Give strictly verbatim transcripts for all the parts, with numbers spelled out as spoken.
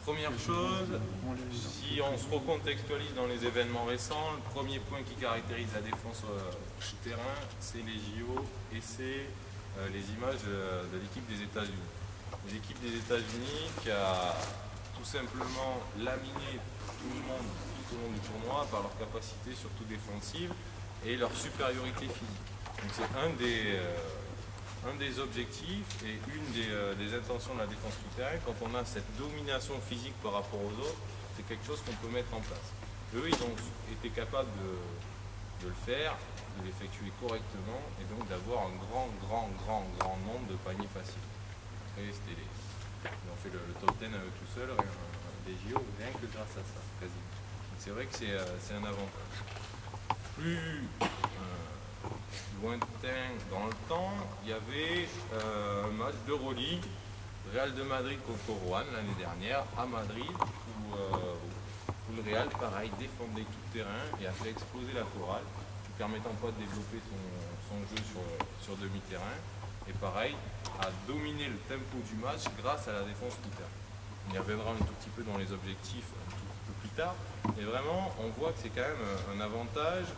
Première chose, si on se recontextualise dans les événements récents, le premier point qui caractérise la défense euh, terrain, c'est les J O et c'est euh, les images euh, de l'équipe des États-Unis. L'équipe des États-Unis qui a tout simplement laminé tout le monde tout au long du tournoi par leur capacité surtout défensive et leur supériorité physique. Donc c'est un des... Euh, Un des objectifs et une des, euh, des intentions de la défense tout-terrain, quand on a cette domination physique par rapport aux autres, c'est quelque chose qu'on peut mettre en place. Eux, ils ont été capables de, de le faire, de l'effectuer correctement et donc d'avoir un grand, grand, grand, grand nombre de paniers faciles. Et c'était les... Ils ont fait le, le top dix à eux tout seuls, des J O, rien que grâce à ça, quasiment. C'est vrai que c'est euh, un avantage. Plus... Euh, lointain dans le temps, il y avait euh, un match d'Euroleague, Real de Madrid contre Rouen l'année dernière, à Madrid, où, euh, où le Real, pareil, défendait tout le terrain et a fait exploser la chorale, ne permettant pas de développer son, son jeu sur, sur demi-terrain, et pareil, a dominé le tempo du match grâce à la défense tout terrain. On y reviendra un tout petit peu dans les objectifs un tout peu plus tard, mais vraiment, on voit que c'est quand même un avantage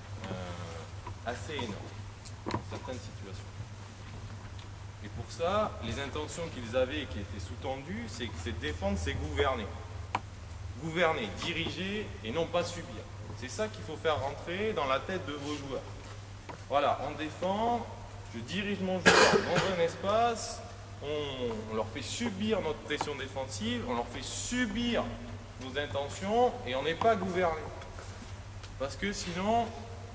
euh, assez énorme dans certaines situations. Et pour ça, les intentions qu'ils avaient et qui étaient sous-tendues, c'est que c'est défendre, c'est gouverner. Gouverner, diriger et non pas subir. C'est ça qu'il faut faire rentrer dans la tête de vos joueurs. Voilà, on défend, je dirige mon joueur dans un espace, on, on leur fait subir notre pression défensive, on leur fait subir nos intentions et on n'est pas gouverné. Parce que sinon,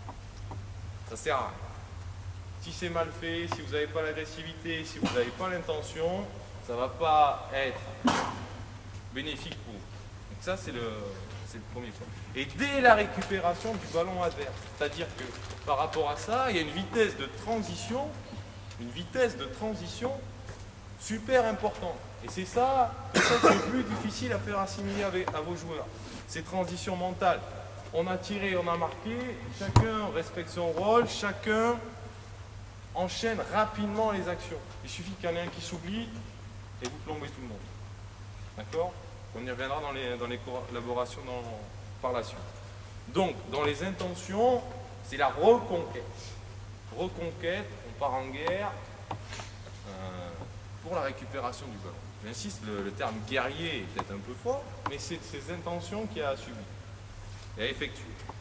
ça sert à rien. Si c'est mal fait, si vous n'avez pas l'agressivité, si vous n'avez pas l'intention, ça ne va pas être bénéfique pour vous. Donc ça, c'est le, le premier point. Et dès la récupération du ballon adverse, c'est-à-dire que par rapport à ça, il y a une vitesse de transition, une vitesse de transition super importante. Et c'est ça, peut-être le plus difficile à faire assimiler avec, à vos joueurs. Ces transitions mentales. On a tiré, on a marqué, chacun respecte son rôle, chacun enchaîne rapidement les actions. Il suffit qu'il y en ait un qui s'oublie et vous plombez tout le monde. D'accord? On y reviendra dans les, dans les collaborations dans, par la suite. Donc, dans les intentions, c'est la reconquête. Reconquête, on part en guerre euh, pour la récupération du ballon. J'insiste, le, le terme guerrier est peut-être un peu fort, mais c'est ces intentions qu'il y a à subir et à effectuer.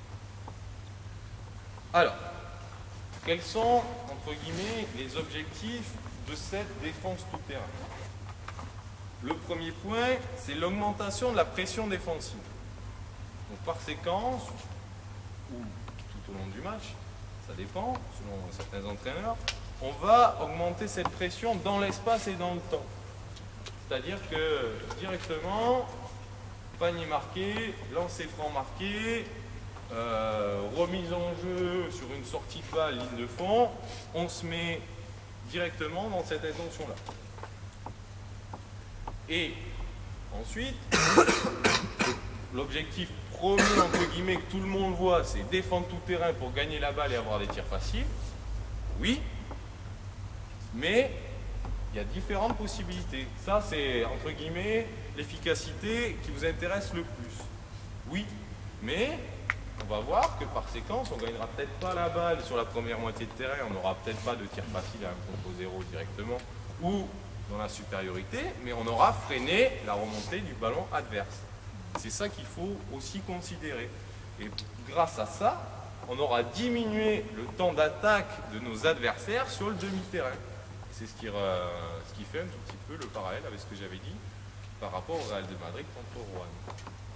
Alors, quels sont, entre guillemets, les objectifs de cette défense tout-terrain? Le premier point, c'est l'augmentation de la pression défensive. Donc par séquence, ou tout au long du match, ça dépend, selon certains entraîneurs, on va augmenter cette pression dans l'espace et dans le temps. C'est-à-dire que directement, panier marqué, lancer franc marqué, Euh, remise en jeu sur une sortie de balle, ligne de fond, on se met directement dans cette intention-là. Et ensuite, l'objectif premier, entre guillemets, que tout le monde voit, c'est défendre tout terrain pour gagner la balle et avoir des tirs faciles. Oui, mais il y a différentes possibilités. Ça, c'est, entre guillemets, l'efficacité qui vous intéresse le plus. Oui, mais on va voir que par séquence, on ne gagnera peut-être pas la balle sur la première moitié de terrain, on n'aura peut-être pas de tir facile à un contre zéro directement, ou dans la supériorité, mais on aura freiné la remontée du ballon adverse. C'est ça qu'il faut aussi considérer. Et grâce à ça, on aura diminué le temps d'attaque de nos adversaires sur le demi-terrain. C'est ce qui, euh, ce qui fait un tout petit peu le parallèle avec ce que j'avais dit par rapport au Real de Madrid contre Rouen. D'accord ?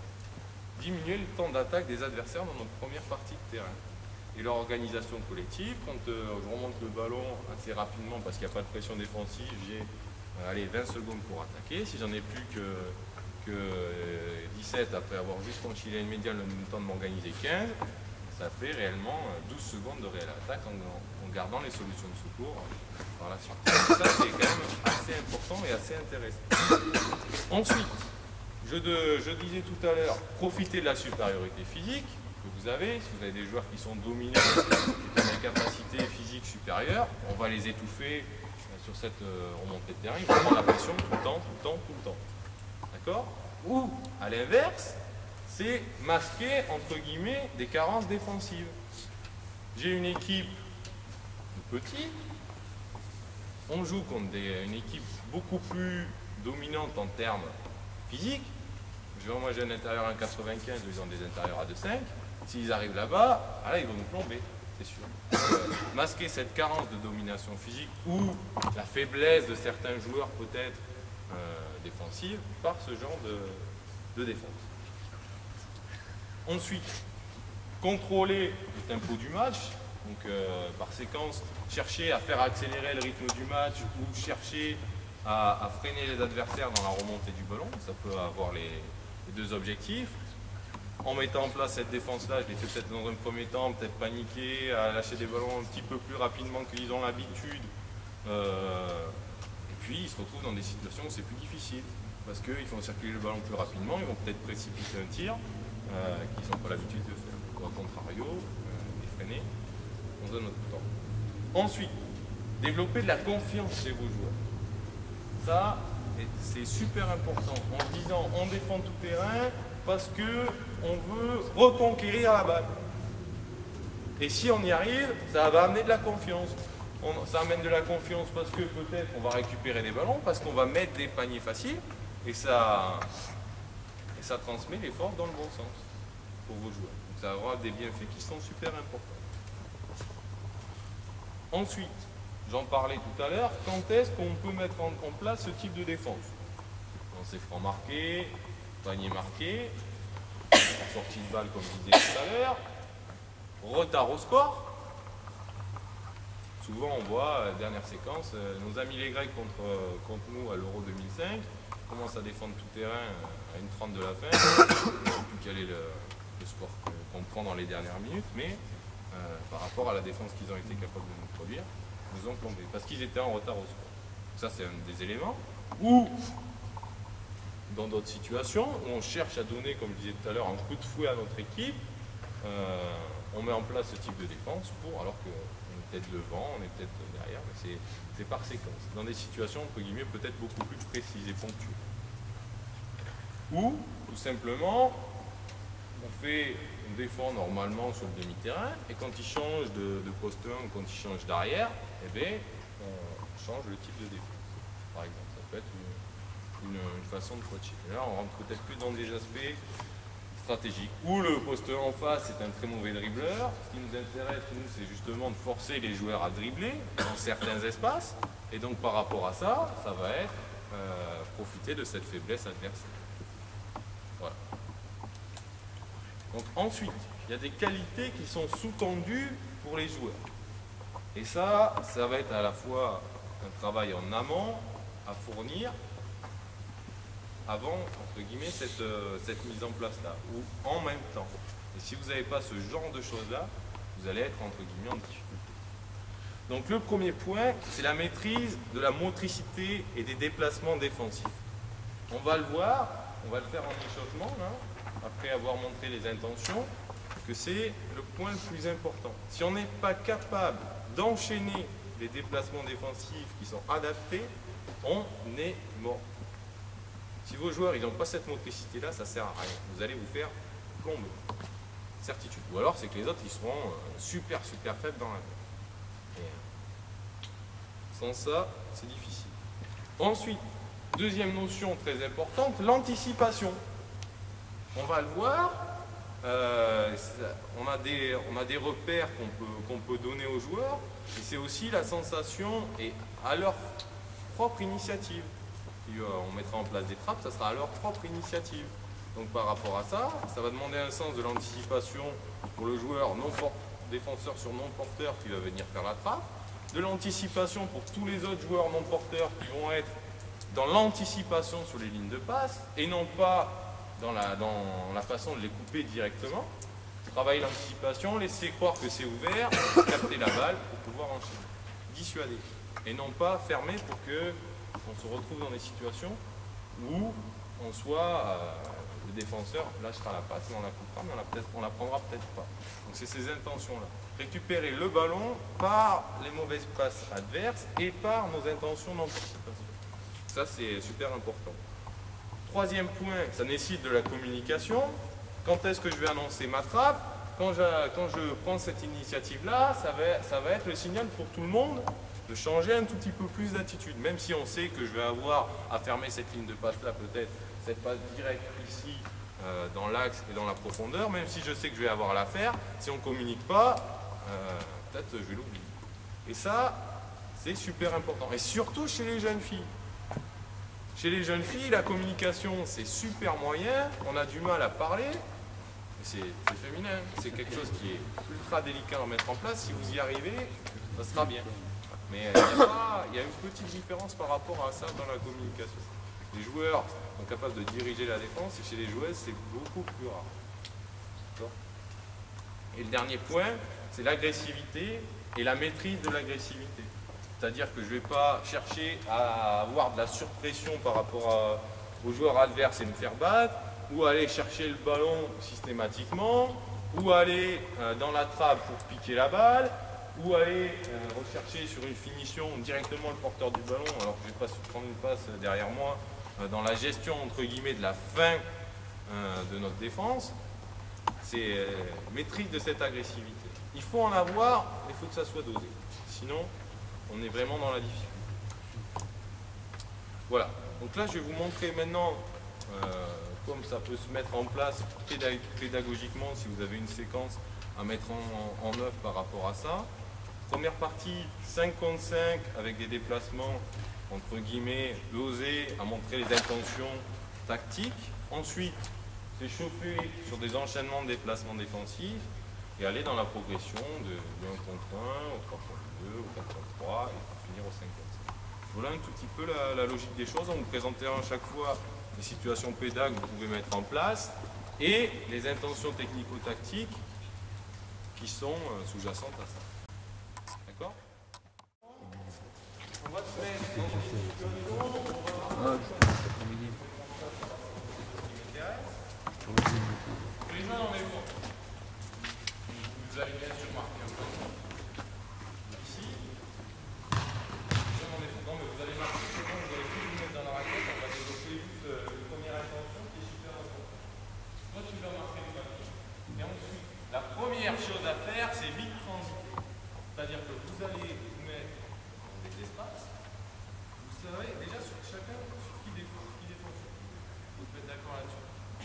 Diminuer le temps d'attaque des adversaires dans notre première partie de terrain. Et leur organisation collective, quand euh, je remonte le ballon assez rapidement parce qu'il n'y a pas de pression défensive, j'ai euh, allez, vingt secondes pour attaquer. Si j'en ai plus que, que euh, dix-sept après avoir juste franchi la ligne médiane, le temps de m'organiser quinze, ça fait réellement douze secondes de réelle attaque en, en gardant les solutions de secours euh, par la suite. Donc ça, c'est quand même assez important et assez intéressant. Ensuite, Je, de, je disais tout à l'heure, profitez de la supériorité physique que vous avez. Si vous avez des joueurs qui sont dominants, qui ont des capacités physiques supérieures, on va les étouffer sur cette euh, remontée de terrain. Ils vont prendre la pression tout le temps, tout le temps, tout le temps. D'accord? Ou, à l'inverse, c'est masquer, entre guillemets, des carences défensives. J'ai une équipe petite, on joue contre des, une équipe beaucoup plus dominante en termes physiques. Moi j'ai un intérieur à un quatre-vingt-quinze, ils ont des intérieurs à deux virgule cinq. S'ils arrivent là-bas, là, ils vont nous plomber, c'est sûr. Euh, masquer cette carence de domination physique ou la faiblesse de certains joueurs peut-être euh, défensive par ce genre de, de défense. Ensuite, contrôler le tempo du match, donc euh, par séquence, chercher à faire accélérer le rythme du match ou chercher à, à freiner les adversaires dans la remontée du ballon, ça peut avoir les, les deux objectifs. En mettant en place cette défense-là, je l'ai fait peut-être dans un premier temps, peut-être paniquer, à lâcher des ballons un petit peu plus rapidement qu'ils ont l'habitude. Euh, et puis ils se retrouvent dans des situations où c'est plus difficile, parce qu'ils font circuler le ballon plus rapidement, ils vont peut-être précipiter un tir euh, qu'ils n'ont pas l'habitude de faire. Au contrario, euh, les freiner dans un autre temps. Ensuite, développer de la confiance chez vos joueurs. Ça, c'est super important. En se disant, on défend tout terrain parce qu'on veut reconquérir la balle. Et si on y arrive, ça va amener de la confiance. On, ça amène de la confiance parce que peut-être on va récupérer des ballons, parce qu'on va mettre des paniers faciles, et ça, et ça transmet les forces dans le bon sens pour vos joueurs. Donc ça aura des bienfaits qui sont super importants. Ensuite, j'en parlais tout à l'heure, quand est-ce qu'on peut mettre en, en place ce type de défense? Quand c'est franc marqué, panier marqué, sortie de balle comme je disais tout à l'heure, retard au score. Souvent on voit, euh, dernière séquence, euh, nos amis les Grecs contre, euh, contre nous à l'Euro deux mille cinq commencent à défendre tout terrain euh, à une trente de la fin. Je ne sais plus quel est le, le score qu'on prend dans les dernières minutes, mais euh, par rapport à la défense qu'ils ont été capables de nous produire, ils nous ont plombé parce qu'ils étaient en retard au score. Ça c'est un des éléments. Ou dans d'autres situations où on cherche à donner, comme je disais tout à l'heure, un coup de fouet à notre équipe, euh, on met en place ce type de défense pour, alors qu'on est peut-être devant, on est peut-être derrière, mais c'est par séquence. Dans des situations, entre guillemets, peut-être beaucoup plus précises et ponctuelles. Ou, tout simplement, on fait, on défend normalement sur le demi-terrain, et quand il change de, de poste un ou quand il change d'arrière, eh bien, on change le type de défense. Par exemple, ça peut être une, une, une façon de coacher. Et là, on rentre peut-être plus dans des aspects stratégique. Ou le poste en face est un très mauvais dribbleur. Ce qui nous intéresse, nous, c'est justement de forcer les joueurs à dribbler dans certains espaces. Et donc par rapport à ça, ça va être euh, profiter de cette faiblesse adversaire. Voilà. Donc ensuite, il y a des qualités qui sont sous-tendues pour les joueurs. Et ça, ça va être à la fois un travail en amont à fournir avant, entre guillemets, cette, euh, cette mise en place-là, ou en même temps. Et si vous n'avez pas ce genre de choses-là, vous allez être, entre guillemets, en difficulté. Donc le premier point, c'est la maîtrise de la motricité et des déplacements défensifs. On va le voir, on va le faire en échauffement, là, après avoir montré les intentions, que c'est le point le plus important. Si on n'est pas capable d'enchaîner les déplacements défensifs qui sont adaptés, on est mort. Si vos joueurs n'ont pas cette motricité-là, ça ne sert à rien. Vous allez vous faire plomber. Certitude. Ou alors, c'est que les autres, ils seront super, super faibles dans la vie. Sans ça, c'est difficile. Ensuite, deuxième notion très importante, l'anticipation. On va le voir. Euh, ça, on, a des, on a des repères qu'on peut, qu'on peut donner aux joueurs. Et c'est aussi la sensation et à leur propre initiative. On mettra en place des trappes, ça sera à leur propre initiative. Donc par rapport à ça, ça va demander un sens de l'anticipation pour le joueur non défenseur sur non porteur qui va venir faire la trappe, de l'anticipation pour tous les autres joueurs non porteurs qui vont être dans l'anticipation sur les lignes de passe et non pas dans la, dans la façon de les couper directement. Travailler l'anticipation, laisser croire que c'est ouvert, capter la balle pour pouvoir enchaîner, dissuader et non pas fermer pour que on se retrouve dans des situations où on soit, euh, le défenseur lâchera la passe, mais on la coupera, mais on la, la prendra peut-être pas. Donc c'est ces intentions-là. Récupérer le ballon par les mauvaises passes adverses et par nos intentions d'anticipation. Ça c'est super important. Troisième point, ça nécessite de la communication. Quand est-ce que je vais annoncer ma trappe? Quand je, quand je prends cette initiative-là, ça va, ça va être le signal pour tout le monde de changer un tout petit peu plus d'attitude. Même si on sait que je vais avoir à fermer cette ligne de passe-là, peut-être cette passe directe ici, euh, dans l'axe et dans la profondeur, même si je sais que je vais avoir à la faire, si on ne communique pas, euh, peut-être je vais l'oublier. Et ça, c'est super important. Et surtout chez les jeunes filles. Chez les jeunes filles, la communication, c'est super moyen, on a du mal à parler. C'est féminin, c'est quelque chose qui est ultra délicat à mettre en place. Si vous y arrivez, ça sera bien. Mais il y, a il y a une petite différence par rapport à ça dans la communication. Les joueurs sont capables de diriger la défense et chez les joueuses, c'est beaucoup plus rare. Et le dernier point, c'est l'agressivité et la maîtrise de l'agressivité. C'est-à-dire que je ne vais pas chercher à avoir de la surpression par rapport à, aux joueurs adverses et me faire battre, ou aller chercher le ballon systématiquement, ou aller euh, dans la trappe pour piquer la balle, ou aller euh, rechercher sur une finition directement le porteur du ballon, alors que je ne vais pas prendre une passe derrière moi, euh, dans la gestion entre guillemets de la fin euh, de notre défense. C'est euh, maîtrise de cette agressivité. Il faut en avoir, mais il faut que ça soit dosé. Sinon, on est vraiment dans la difficulté. Voilà. Donc là, je vais vous montrer maintenant euh, comme ça peut se mettre en place pédagogiquement si vous avez une séquence à mettre en, en, en œuvre par rapport à ça. Première partie, cinq contre cinq avec des déplacements entre guillemets dosés à montrer les intentions tactiques. Ensuite, s'échauffer sur des enchaînements de déplacements défensifs et aller dans la progression de, de un contre un au trois contre deux, au quatre contre trois et pour finir au cinq contre cinq. Voilà un tout petit peu la, la logique des choses. On vous présentera à chaque fois les situations pédagogiques que vous pouvez mettre en place et les intentions technico-tactiques qui sont euh, sous-jacentes à ça. D'accord? On va se mettre dans une situation, on va... Les mains dans les bras. Vous allez bien sûr marquer un peu. Ici. Non, mais vous allez marquer, c'est bon, vous allez plus vous mettre dans la raquette, on va développer juste euh, une première intention qui est super importante. Toi, tu vas marquer le papier. Et ensuite, la première chose à faire, c'est vite transiter. C'est-à-dire que vous allez vous mettre dans des espaces. Vous savez déjà sur chacun sur qui défend. Qui défend. Vous êtes d'accord là-dessus?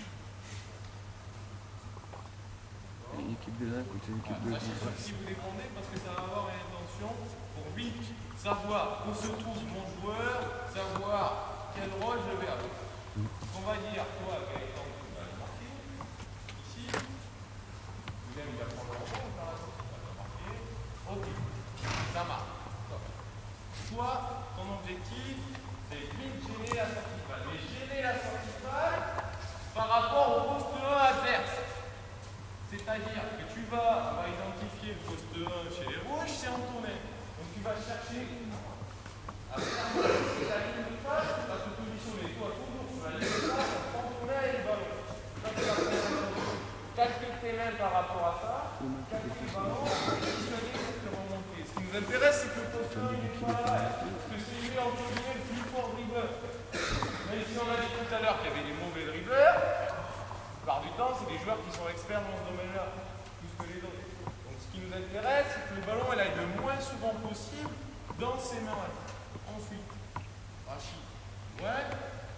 L'équipe de l'un côté l'équipe de l'autre. Si vous défendez, parce que ça va avoir une intention pour vite savoir où se trouve mon joueur, savoir quel rôle je vais avoir. On va dire, toi, Gaëtan, tu vas le marquer. Ici, William, il va prendre le rebond, par la suite, il va le marquer. Ok, ça marche. Toi, ton objectif, c'est vite gêner la sortie de balle. Mais gêner la sortie de balle par rapport au poste un adverse. C'est-à-dire que tu vas, on va identifier le poste un chez les rouges, c'est en tournée. Donc tu vas chercher à faire la ligne de passe, tu vas te positionner toi toujours sur la ligne de passe, en tournée et le ballon. Ça, c'est la première chose. Calcule tes mains par rapport à ça, calcule le ballon, positionner et te remonter. Ce qui nous intéresse, c'est que le poste un n'est pas là, que c'est lui en tournée le plus fort dribbleur. Même si on a dit tout à l'heure qu'il y avait des mauvais dribbleurs, la plupart du temps, c'est des joueurs qui sont experts dans ce domaine-là, plus que les autres. Donc ce qui nous intéresse, c'est que le ballon elle aille le moins souvent possible dans ses mains. Ensuite, Rachid, ouais,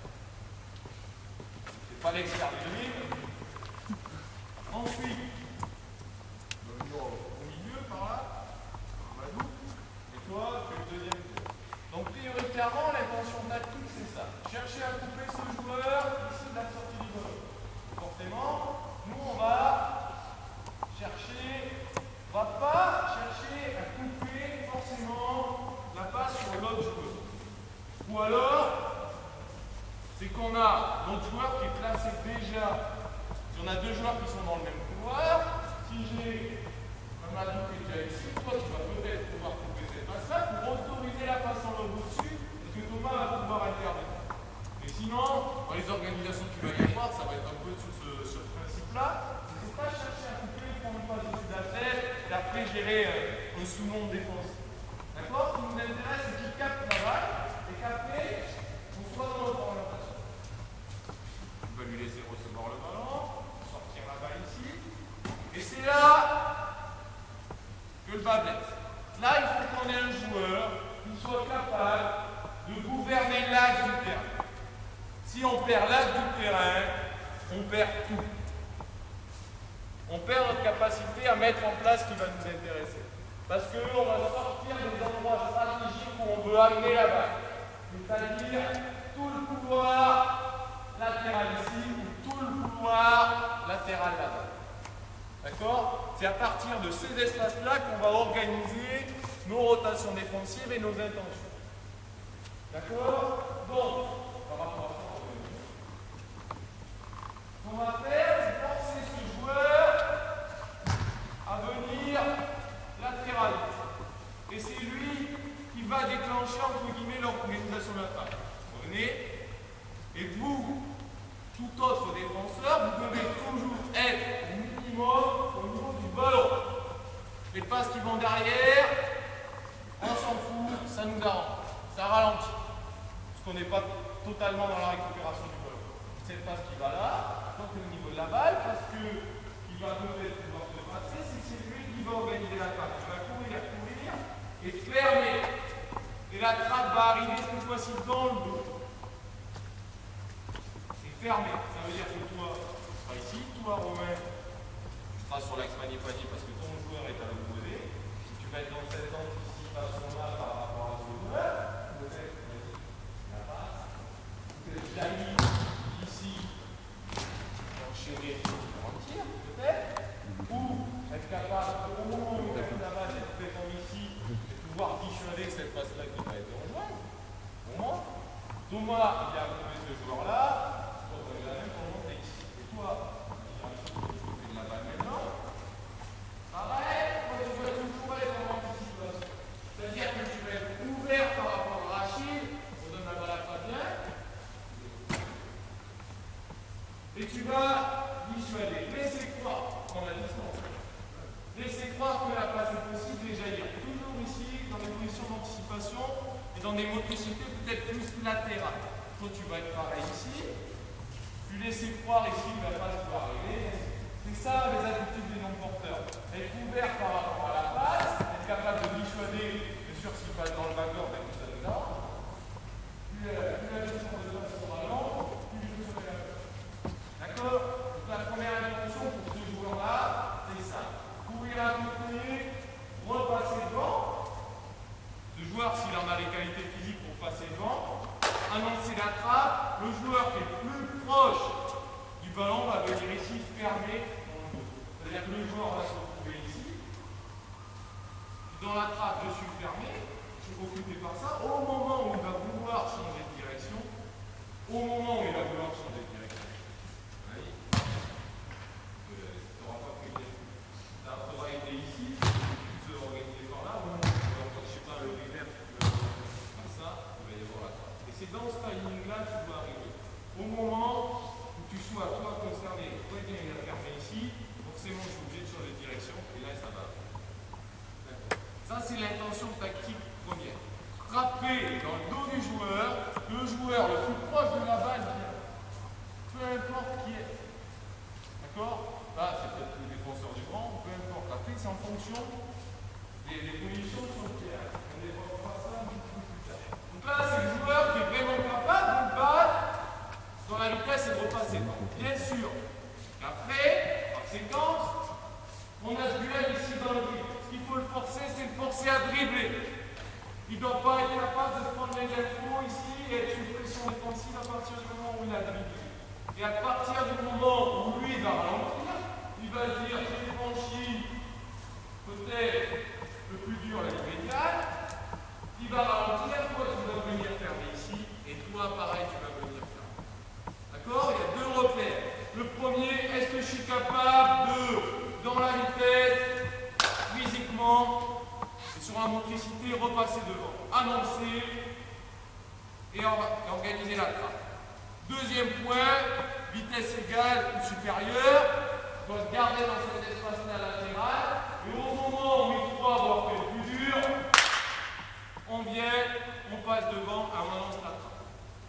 c'est pas l'expert du dribble. Ensuite, au milieu, par là, Madou, et toi, tu es le deuxième tour. Donc prioritairement, l'intention tactique, c'est ça. Chercher à couper ce joueur ici de la sortie du ballon. Forcément, nous on va chercher, on va pas chercher à couper forcément la passe sur l'autre joueur. Ou alors, c'est qu'on a notre joueur qui est placé déjà. Si on a deux joueurs qui sont dans le même couloir, si j'ai un Madou qui est déjà ici, toi tu vas peut-être pouvoir couper cette passe-là pour autoriser la passe en lobe au-dessus, parce que Thomas va pouvoir intervenir. Et sinon, dans les organisations qu'il va y avoir, ça va être un peu sur ce, sur ce principe-là. Il ne faut pas chercher à couper, prendre une passe au-dessus de la tête et après gérer euh, un sous-nom de défense. D'accord? Ce qui nous intéresse, c'est qu'il capte la balle et qu'après, on soit dans notre orientation. vas lui laisser recevoir le ballon, sortir la balle ici. Et c'est là que le bas blesse. Là, il faut qu'on ait un joueur qui soit capable de gouverner l'axe du terrain. Si on perd l'axe du terrain, on perd tout. On perd notre capacité à mettre en place ce qui va nous intéresser. Parce qu'on va sortir des endroits stratégiques où on veut amener la balle. C'est-à-dire tout le couloir latéral ici ou tout le couloir latéral là-bas. D'accord? C'est à partir de ces espaces-là qu'on va organiser nos rotations défensives et nos intentions. D'accord? Donc, par rapport à ça, ce qu'on va faire, c'est forcer ce joueur à venir latéral. Et c'est lui qui va déclencher, entre guillemets, l'organisation de l'attaque. Venez, et vous, tout autre défenseur, vous devez toujours être au minimum au niveau du ballon. Les passes qui vont derrière, on s'en fout, ça nous arrange, ça ralentit. Parce qu'on n'est pas totalement dans la récupération du ballon. Cette passe qui va là, donc au niveau de la balle, parce que il va peut-être pouvoir se passer, c'est que c'est lui qui va organiser l'attaque. Il va courir, courir et fermer. Et la trappe va arriver cette fois-ci dans le dos. Et fermer. Ça veut dire que toi, tu seras ici, toi Romain, tu seras sur l'axe Magné-Panier parce que ton joueur est à l'opposé. Si tu vas être dans cette anticipation-là par rapport à ce joueur, peut-être, vas-y, la passe. Peut-être Jali, ici, enchaîner en tir, peut-être. Ou être capable, au moment où tu as la balle, d'être présent ici, de pouvoir dissuader cette passe-là qui va être dangereuse. Au moins, Thomas, il a trouvé ce joueur-là, toi, tu as la même pour monter ici. Et toi, tu as de la balle maintenant. Pareil, toi, tu dois toujours être en anticipation. C'est-à-dire que tu vas être ouvert par rapport à Rachid, on donne la balle à Fabien, et tu vas dissuader. Laissez croire, prendre la distance. Laissez croire que la passe est possible et jaillir. Toujours ici, dans des positions d'anticipation et dans des motricités peut-être plus latérales. Toi, tu vas être pareil ici. Tu laissez croire ici que la passe va arriver. C'est ça les attitudes des non-porteurs. Être ouvert par rapport à la passe, être capable de dissuader, bien sûr, s'il passe dans le backdoor, ben, tout ça nous arrange. Plus la distance de passe sera longue, plus le jeu sera là. D'accord? Donc la première intention pour ce joueur-là, c'est ça. Courir à côté, repasser devant. Ce joueur, s'il en a les qualités physiques pour passer devant, annoncer la trappe, le joueur qui est plus proche du ballon va venir ici fermer dans le dos. C'est-à-dire que le joueur va se retrouver ici. Dans la trappe, je suis fermé, je suis occupé par ça. Au moment où il va vouloir changer de direction, au moment où il va vouloir changer de direction, tu n'auras pas pris les tu auras été ici, tu peux organiser par là, ou je ne sais pas, le reverse, tu peux faire ça, il va y avoir la trappe. Et c'est dans ce timing-là que tu dois arriver. Au moment où tu sois toi concerné, toi bien il a fermé ici, forcément je suis obligé de changer de direction, et là ça va. Ça c'est l'intention tactique première. Frapper dans le dos du joueur, le joueur le plus proche de la balle vient. Peu importe qui est. D'accord? Là, c'est peut-être le défenseur du grand, peu importe. Après, c'est en fonction des, des conditions sur le terrain. On évoquera ça un petit peu plus tard. Donc là, c'est le joueur qui est vraiment capable de battre dans la vitesse et de repasser. Bien sûr. Et après, par séquence, on a ce duel ici dans le dribble. Ce qu'il faut le forcer, c'est le forcer à dribbler. Il ne doit pas être capable de prendre les infos ici et être sous pression défensive à partir du moment où il a dribblé. Et à partir du moment où lui va ralentir, il va se dire j'ai franchi peut-être le plus dur, la ligne médiane. Il va ralentir, toi tu vas venir fermer ici, et toi pareil tu vas venir fermer. D'accord? Il y a deux repères. Le premier, est-ce que je suis capable de, dans la vitesse, physiquement, et sur la motricité, repasser devant, annoncer et organiser la trappe. Deuxième point, vitesse égale ou supérieure, doit se garder dans cet espace-là latéral, et au moment où il croit avoir fait le plus dur, on vient, on passe devant et on annonce la trappe.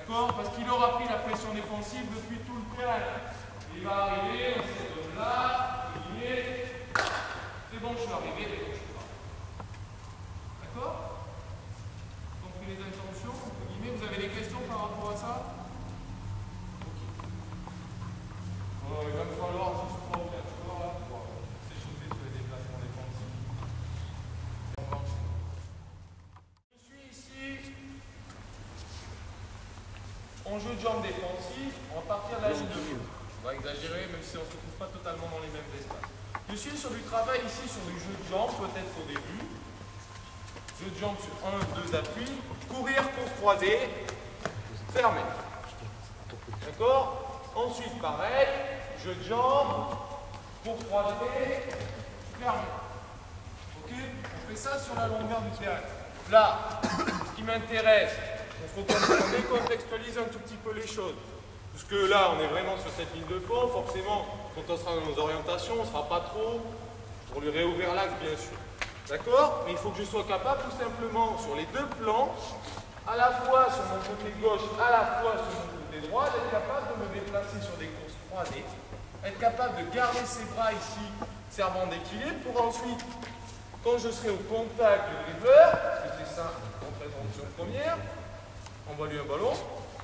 D'accord? Parce qu'il aura pris la pression défensive depuis tout le terrain. Il va arriver, on se donne là, il est. C'est bon, je suis arrivé, mais bon, je suis pas. D'accord? Donc les intentions, entre guillemets, vous avez des questions par rapport à ça? Ok. Bon, il va me falloir juste trois bien, tu vois, là, pour s'échauffer sur les déplacements défensifs. On va enchaîner. Je suis ici en jeu de jambes défensif, on va partir de la ligne de jeu. On va exagérer, même si on ne se retrouve pas totalement dans les mêmes espaces. Je suis sur du travail ici, sur du jeu de jambes, peut-être au début. Jeu de jambes sur un, deux appuis. Courir, course croisée, fermé. D'accord? Ensuite, pareil, jeu de jambes, course croisée, fermé. Ok? On fait ça sur la longueur du terrain. Là, ce qui m'intéresse, on se décontextualise un tout petit peu les choses. Parce que là, on est vraiment sur cette ligne de fond. Forcément, quand on sera dans nos orientations, on ne sera pas trop pour lui réouvrir l'axe, bien sûr. D'accord? Mais il faut que je sois capable, tout simplement, sur les deux plans, à la fois sur mon côté gauche, à la fois sur mon côté droit, d'être capable de me déplacer sur des courses croisées, être capable de garder ses bras ici, servant d'équilibre, pour ensuite, quand je serai au contact du dribbleur, parce que c'est ça, en présentation première, envoie lui un ballon.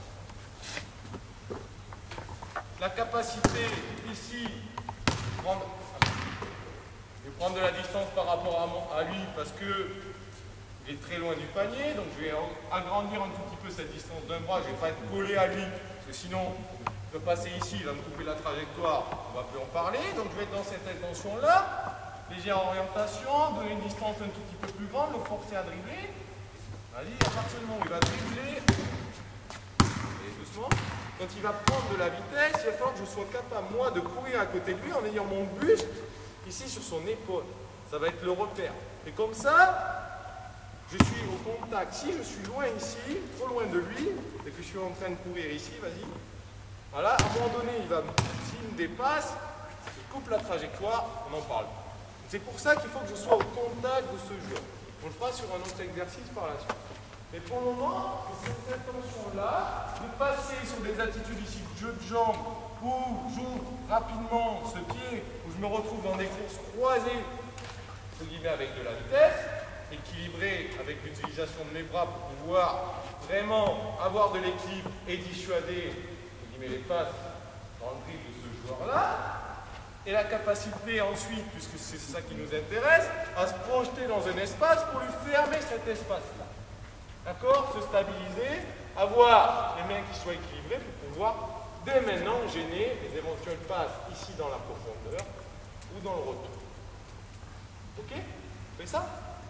La capacité ici, prendre, je vais prendre de la distance par rapport à, mon, à lui parce que il est très loin du panier, donc je vais agrandir un tout petit peu cette distance d'un bras, je ne vais pas être collé à lui, parce que sinon, je peux passer ici, il va me couper la trajectoire, on ne va plus en parler, donc je vais être dans cette intention-là, légère orientation, donner une distance un tout petit peu plus grande, le forcer à dribbler. Vas-y, à partir du moment où il va dribbler, et doucement. Quand il va prendre de la vitesse, il va falloir que je sois capable, moi, de courir à côté de lui en ayant mon buste ici sur son épaule. Ça va être le repère. Et comme ça, je suis au contact. Si je suis loin ici, trop loin de lui, et que je suis en train de courir ici, vas-y. Voilà, à un moment donné, il va, s'il me dépasse, il coupe la trajectoire, on en parle. C'est pour ça qu'il faut que je sois au contact de ce joueur. On le fera sur un autre exercice par la suite. Mais pour le moment, c'est cette intention-là de passer sur des attitudes ici de jeu de jambes où j'ouvre rapidement ce pied, où je me retrouve dans des courses croisées, entre guillemets avec de la vitesse, équilibré avec l'utilisation de mes bras pour pouvoir vraiment avoir de l'équilibre et dissuader entre guillemets, les passes dans le dribble de ce joueur-là. Et la capacité ensuite, puisque c'est ça qui nous intéresse, à se projeter dans un espace pour lui fermer cet espace-là. D'accord? Se stabiliser, avoir les mains qui soient équilibrées pour pouvoir dès maintenant gêner les éventuelles passes ici dans la profondeur ou dans le retour. Ok? On fait ça?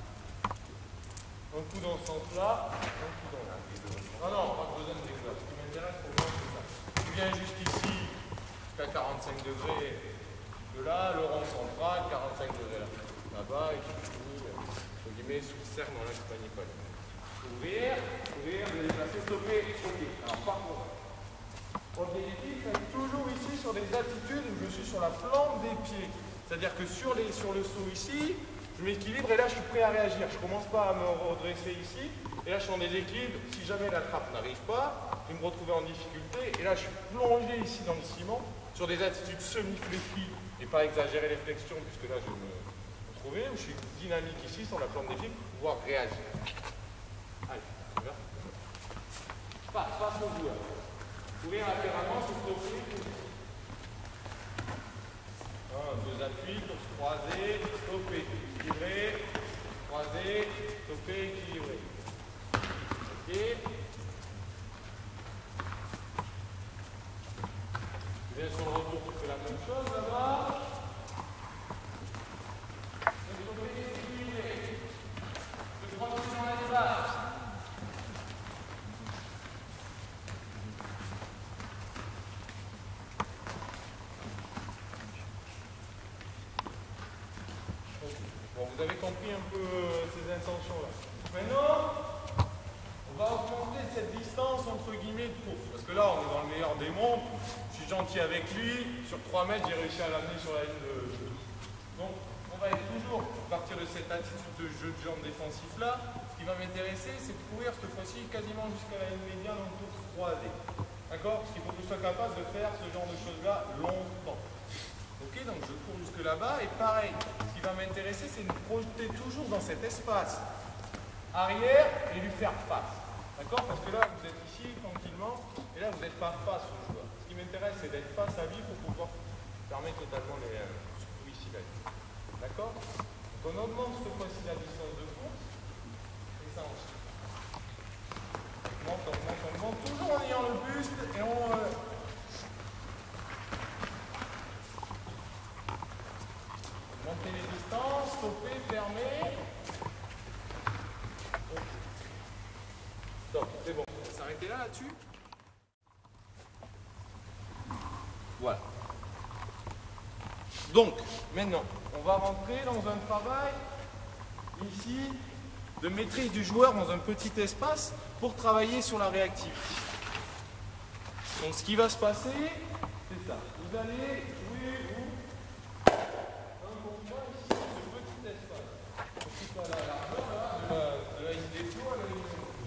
Un coup dans ce sens-là, un coup dans l'autre. Non, non, pas besoin de découvrir. Ce qui m'intéresse pour moi, c'est ça. Tu viens jusqu'ici, jusqu'à quarante-cinq degrés de là, le rond central, quarante-cinq degrés là. Là-bas, et puis tu finis, entre guillemets, sous le cercle dans l'axe panicole. Ouvrir, ouvrir, me déplacer, stopper, ok. Alors par contre, objectif, c'est toujours ici sur des attitudes où je suis sur la plante des pieds. C'est-à-dire que sur, les, sur le saut ici, je m'équilibre et là je suis prêt à réagir. Je ne commence pas à me redresser ici. Et là je suis en déséquilibre. Si jamais la trappe n'arrive pas, je vais me retrouver en difficulté. Et là je suis plongé ici dans le ciment sur des attitudes semi-fléchies et pas exagérer les flexions puisque là je vais me retrouver où je suis dynamique ici sur la plante des pieds pour pouvoir réagir. Allez, tu vas. Passe, passe au joueur. Courir latéralement, se stopper. Un, deux appuis, pour se croiser, stopper, équilibrer, croiser, stopper, équilibrer. Ok. Tu viens sur le retour, tu fais la même chose là-bas. Stopper, équilibrer. Tu te croises dans l'espace. Vous avez compris un peu ces intentions-là. Maintenant, on va augmenter cette distance entre guillemets de course. Parce que là, on est dans le meilleur des mondes. Je suis gentil avec lui. Sur trois mètres, j'ai réussi à l'amener sur la ligne de jeu. Donc, on on va être toujours à partir de cette attitude de jeu de jambes défensif là. Ce qui va m'intéresser, c'est de courir cette fois-ci quasiment jusqu'à la ligne médiane en course croisée. D'accord? Parce qu'il faut que je sois capable de faire ce genre de choses-là longtemps. Ok, donc je cours jusque là-bas et pareil, ce qui va m'intéresser, c'est de me projeter toujours dans cet espace arrière et lui faire face. D'accord? Parce que là, vous êtes ici tranquillement et là, vous n'êtes pas face au joueur. Ce qui m'intéresse, c'est d'être face à lui pour pouvoir fermer totalement les euh, ici là. D'accord? Donc on augmente cette fois-ci la distance de course et ça enchaîne. On monte, on monte, on monte, toujours en ayant le buste et on... Euh, monter les distances, stopper, fermer. Stop, c'est bon. On va s'arrêter là, là-dessus. Voilà. Donc, maintenant, on va rentrer dans un travail, ici, de maîtrise du joueur dans un petit espace pour travailler sur la réactivité. Donc, ce qui va se passer, c'est ça. Vous allez jouer, vous, un combat ici, dans ce petit espace. Donc, c'est pas la largeur, là, de la, de la ligne des flots à la ligne des flots.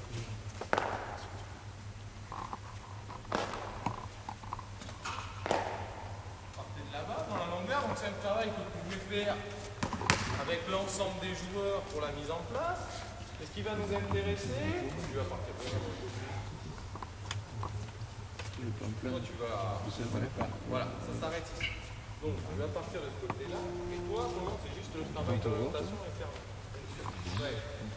Partez de là-bas, dans la longueur, donc c'est un travail que vous pouvez faire avec l'ensemble des joueurs pour la mise en place. Et ce qui va nous intéresser, tu vas partir de là. Toi, tu vas... Voilà, ça s'arrête ici. Donc, on va partir de ce côté-là. Et toi, pour moi, c'est juste le travail d'orientation et ferme. Ouais.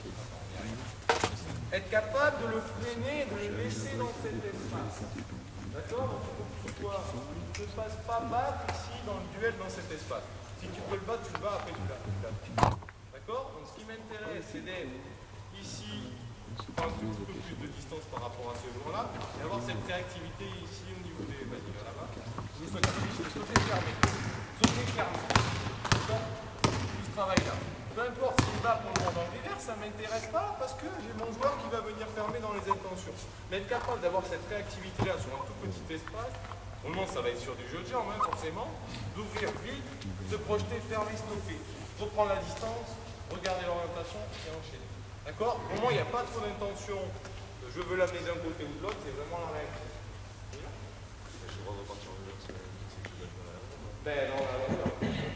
Être capable de le freiner et de le laisser dans cet espace. D'accord? Donc, il faut que tu sois... Tu ne te fasses pas battre ici dans le duel dans cet espace. Si tu peux le battre, tu le bats, après tu l'as. D'accord? Donc, ce qui m'intéresse, c'est d'être ici, prendre un petit peu plus de distance par rapport à ce joueur-là, et avoir cette réactivité ici au niveau des... Vas-y, va là-bas. Vous sautez ici, sautez fermé. Sautez fermé. D'accord? Tout ce travail-là. Peu importe s'il bat pour le moment dans le revers, ça ne m'intéresse pas parce que j'ai mon joueur qui va venir fermer dans les intentions. Mais être capable d'avoir cette réactivité-là sur un tout petit espace, au moment ça va être sur du jeu de jambes, hein, forcément, d'ouvrir vite, de projeter, fermer, stopper, reprendre la distance, regarder l'orientation et enchaîner. D'accord? Au moment il n'y a pas trop d'intention, je veux l'amener d'un côté ou de l'autre, c'est vraiment la réactivité. Je vais repartir en revers, c'est que je vais Ben non, la longueur.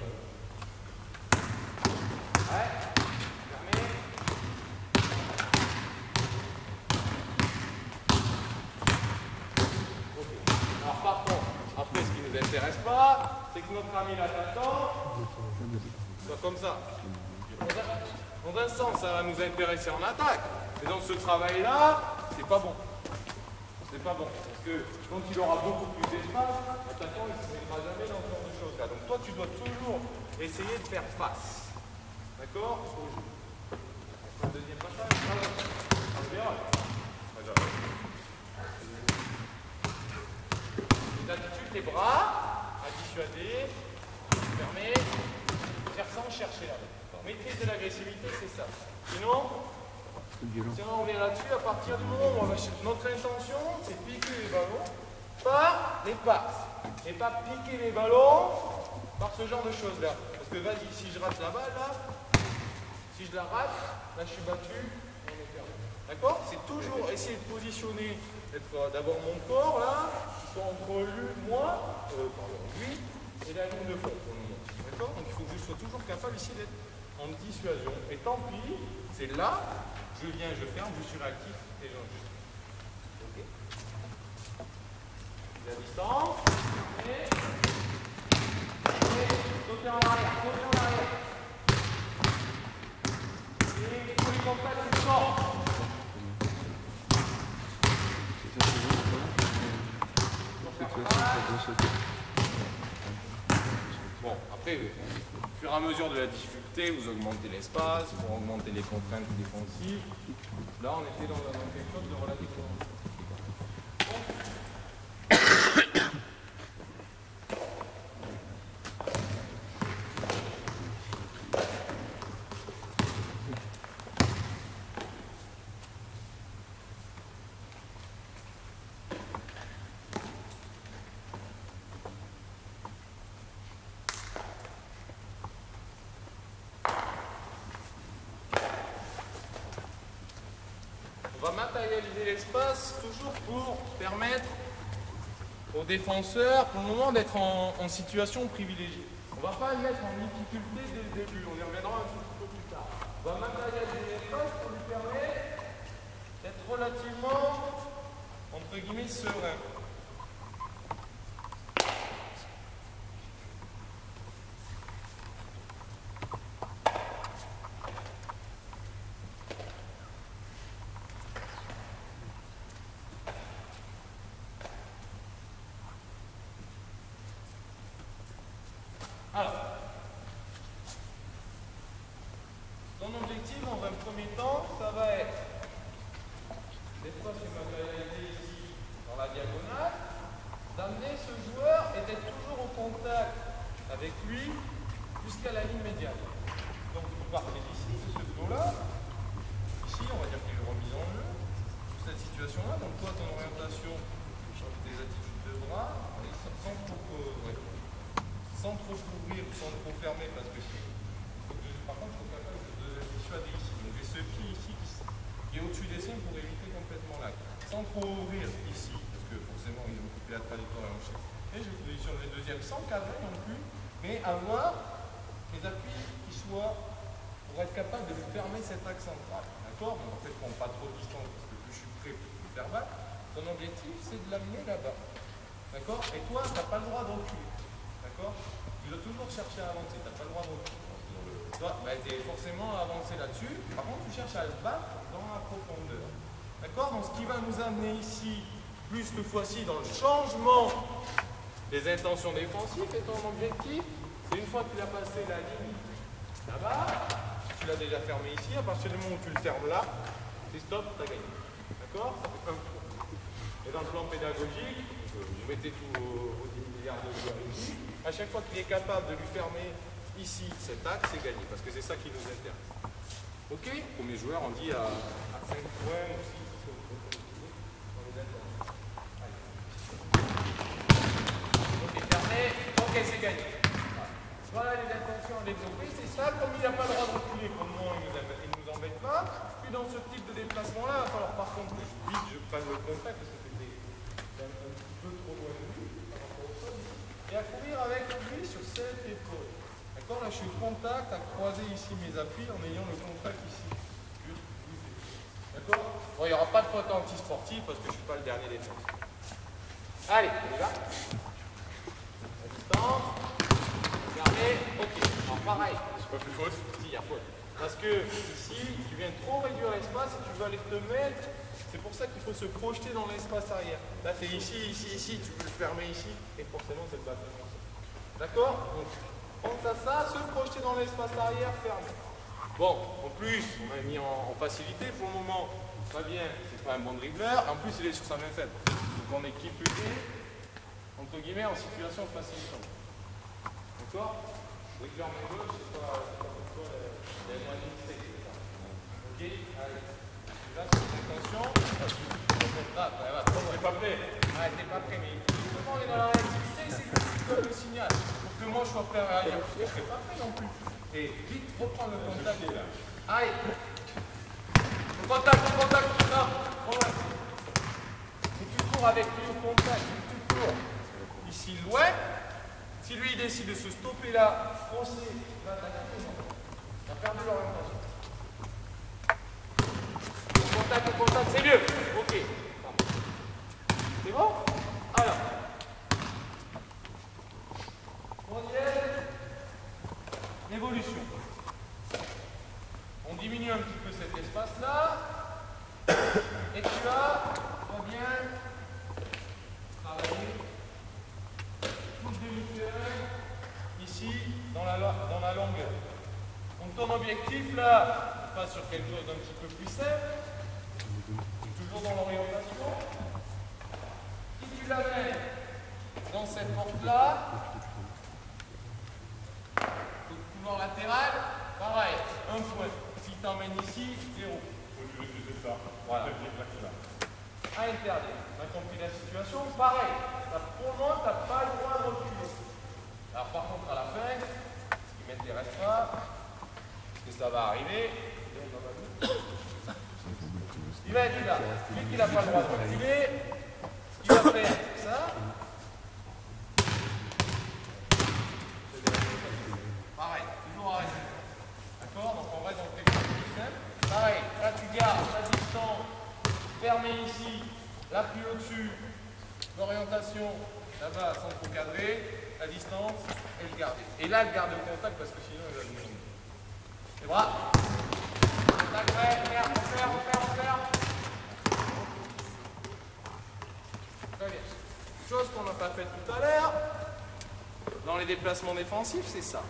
Ouais, fermé. Ok. Alors par contre, après ce qui ne nous intéresse pas, c'est que notre ami l'attaquant soit comme ça. Dans un sens, ça va nous intéresser en attaque. Mais dans ce travail-là, c'est pas bon. C'est pas bon. Parce que quand il aura beaucoup plus d'espace, l'attaquant il ne se mettra jamais dans ce genre de choses-là. Donc toi, tu dois toujours essayer de faire face. D'accord? Le deuxième passage. On verra. Les attitudes, les bras, à dissuader, fermer, faire sans chercher là. Maîtrise de l'agressivité, c'est ça. Sinon, sinon, on vient là-dessus, à partir du moment où on va chercher. Notre intention, c'est piquer les ballons par les passes. Et pas piquer les ballons par ce genre de choses-là. Parce que vas-y, si je rate la balle, là, si je la rate, là je suis battu, on est perdu. D'accord? C'est toujours essayer de positionner, d'abord mon corps là, soit entre lui, moi, euh, pardon, lui, et la ligne de fond pour le moment. D'accord? Donc il faut que je sois toujours capable ici d'être en dissuasion. Et tant pis, c'est là, je viens, je ferme, je suis réactif et j'enregistre. Ok? La distance, et, et sauter en arrière, sauter en arrière. Et il faut les contacts, c'est fort. Bon, après, au fur et à mesure de la difficulté, vous augmentez l'espace pour augmenter les contraintes défensives. Là, on était dans, dans quelque chose de relativement... matérialiser l'espace toujours pour permettre aux défenseurs, pour le moment, d'être en, en situation privilégiée. On ne va pas le mettre en difficulté dès le début, on y reviendra un petit peu plus tard. On va matérialiser l'espace pour lui permettre d'être relativement, entre guillemets, serein. Alors, ton objectif dans un premier temps, ça va être, cette fois c'est matérialisé ici dans la diagonale, d'amener ce joueur et d'être toujours au contact avec lui jusqu'à la ligne médiane. Donc vous partez d'ici, de ce dos-là, ici on va dire qu'il est remis en jeu, cette situation-là, donc toi ton orientation, tes attitudes de bras, sans trop, euh, ouais. sans trop couvrir, sans trop fermer, parce que si, par contre, il faut être capable de dissuader ici. Donc j'ai ce pied ici qui est au-dessus des signes pour éviter complètement l'acte. Sans trop ouvrir ici, parce que forcément ils ont coupé la trajectoire et en chef. Et je positionne le deuxième sans cadrer non plus, mais avoir les appuis qui soient pour être capable de lui fermer cet axe central. D'accord? Donc en fait, prends pas trop de distance, parce que plus je suis prêt, plus je peux faire battre. Ton objectif, c'est de l'amener là-bas. D'accord? Et toi, tu n'as pas le droit de reculer. D'accord? Tu dois toujours chercher à avancer, tu n'as pas le droit de reculer. Toi, bah, tu es forcément avancé là-dessus. Par contre, tu cherches à le battre dans la profondeur. D'accord? Donc, ce qui va nous amener ici, plus cette fois-ci, dans le changement des intentions défensives, et ton objectif, c'est une fois que tu as passé la ligne là-bas, tu l'as déjà fermé ici, à partir du moment où tu le fermes là, c'est stop, tu as gagné. D'accord? Ça fait un point. Et dans le plan pédagogique, vous mettez tous vos, vos dix milliards de joueurs ici. À chaque fois qu'il est capable de lui fermer ici cet axe, c'est gagné, parce que c'est ça qui nous intéresse. Ok? Premier joueur, on dit à, à cinq points ou six. Ok, fermé. Ok, c'est gagné. Voilà les intentions à développer, c'est ça. Comme il n'a pas le droit de reculer, pour le moment, il ne nous, nous embête pas. Puis dans ce type de déplacement-là, il va falloir par contre que je, vite je prenne le contact, parce que c'était un, un petit peu trop loin de lui, par rapport au sol. Et à courir avec lui sur cette épaule. D'accord? Là, je suis au contact, à croiser ici mes appuis en ayant le contact ici. D'accord? Bon, il n'y aura pas de faute anti-sportive parce que je ne suis pas le dernier défenseur. Allez, on y va. À distance. Regardez. Ok. Alors, pareil. C'est pas plus faute? Si, il y a faute. Parce que ici, tu viens trop réduire l'espace et tu vas aller te mettre. C'est pour ça qu'il faut se projeter dans l'espace arrière. Là, tu es ici, ici, ici, tu veux le fermer ici, et forcément, c'est le battement. D'accord? Donc, pense à ça, se projeter dans l'espace arrière, fermé. Bon, en plus, on a mis en, en facilité pour le moment. Fabien, c'est pas un bon dribbleur, en plus, il est sur sa main faible. Donc, on est équipé, entre guillemets, en situation facilitante. D'accord? Dribbleur main gauche, c'est pas pourquoi il y a moins de mixé. Ok? Allez. Là, attention. Ah, ouais, ouais, t'es pas prêt. Ouais, t'es pas prêt, mais justement, on est dans la réactivité, c'est que tu donnes le signal. Pour que moi, je sois prêt à réagir. Parce que je serai pas prêt non plus. Et vite, reprends le contact. Allez. Le contact, le contact. Non, ouais. Si tu cours avec lui au contact, si tu cours ici loin, si lui, il décide de se stopper là, foncer, là, t'as perdu l'orientation. Contact, au contact, c'est mieux. Ok. C'est bon? Alors. Troisième. Évolution. On diminue un petit peu cet espace-là. Et tu vas, va bien travailler toute demi-terrain ici dans la, dans la longueur. Donc ton objectif là, pas sur quelque chose d'un petit peu plus simple. Toujours dans l'orientation. Si tu l'amènes dans cette porte-là, le couloir latéral, pareil, un point. Si tu t'emmènes ici, zéro. Voilà. À interdire. On a compris la situation. Pareil, pour le moment, tu n'as pas le droit de reculer. Alors par contre, à la fin, ce qui ne m'intéresse pas, parce que ça va arriver, il va être là. Vu qu'il n'a pas le droit de reculer, ce qu'il va faire, c'est ça. Pareil, toujours arrêté. D'accord? Donc on reste dans le technique plus simple. Pareil, là tu gardes la distance fermée ici, l'appui au-dessus, l'orientation là-bas sans trop cadrer, la distance et le garder. Et là le garder au contact parce que sinon il va venir. Les bras. Contact prêt, refaire, refaire, refaire, refaire. Très bien. Chose qu'on n'a pas faite tout à l'heure, dans les déplacements défensifs, c'est ça.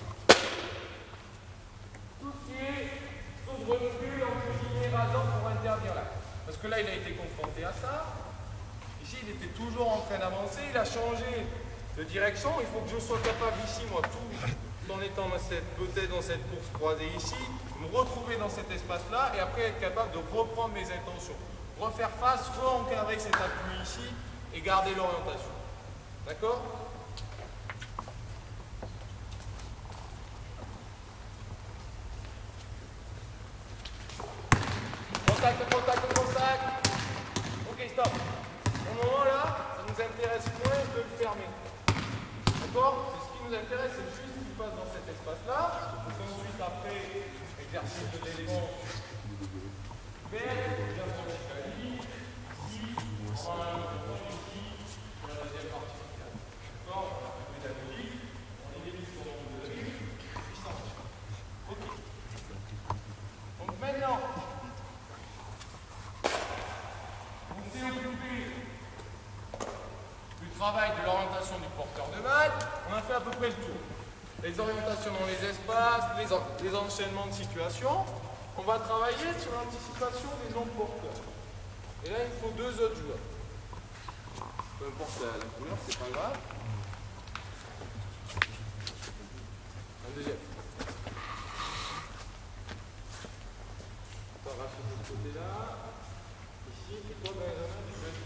Tout ce qui est saut de recul, entre guillemets, rasant pour interdire là. Parce que là, il a été confronté à ça. Ici, il était toujours en train d'avancer. Il a changé de direction. Il faut que je sois capable ici, moi, tout en étant peut-être dans cette course croisée ici, me retrouver dans cet espace-là et après être capable de reprendre mes intentions. Refaire face, re-encadrer cet appui ici et garder l'orientation. D'accord? Contact, contact, contact. Ok, stop. Au moment là, ça nous intéresse moins de le fermer. D'accord? C'est ce qui nous intéresse, c'est juste ce qui passe dans cet espace-là. Ensuite, après, exercice de défense. Vers, bien sûr, ici, on va ici, dans la deuxième partie. D'accord? On a fait la logique, on élimine son nombre de lignes, puissance. Ok. Donc maintenant, du travail de l'orientation du porteur de balle, on a fait à peu près le tour. Les orientations dans les espaces, les, en les enchaînements de situations. On va travailler sur l'anticipation des non-porteurs. Et là, il faut deux autres joueurs. Peu importe la, la couleur, c'est pas grave. Un deuxième. On va racheter de ce côté-là. Ici, et toi, Benjamin, tu vas être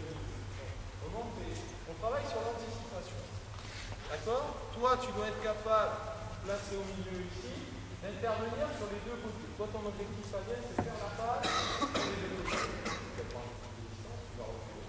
on travaille sur l'anticipation. D'accord? Toi, tu dois être capable, placé au milieu ici, d'intervenir sur les deux côtés. Toi, ton objectif, Fabien, c'est de faire la passe sur les deux côtés. Tu vas prendre un peu de distance, tu vas reculer.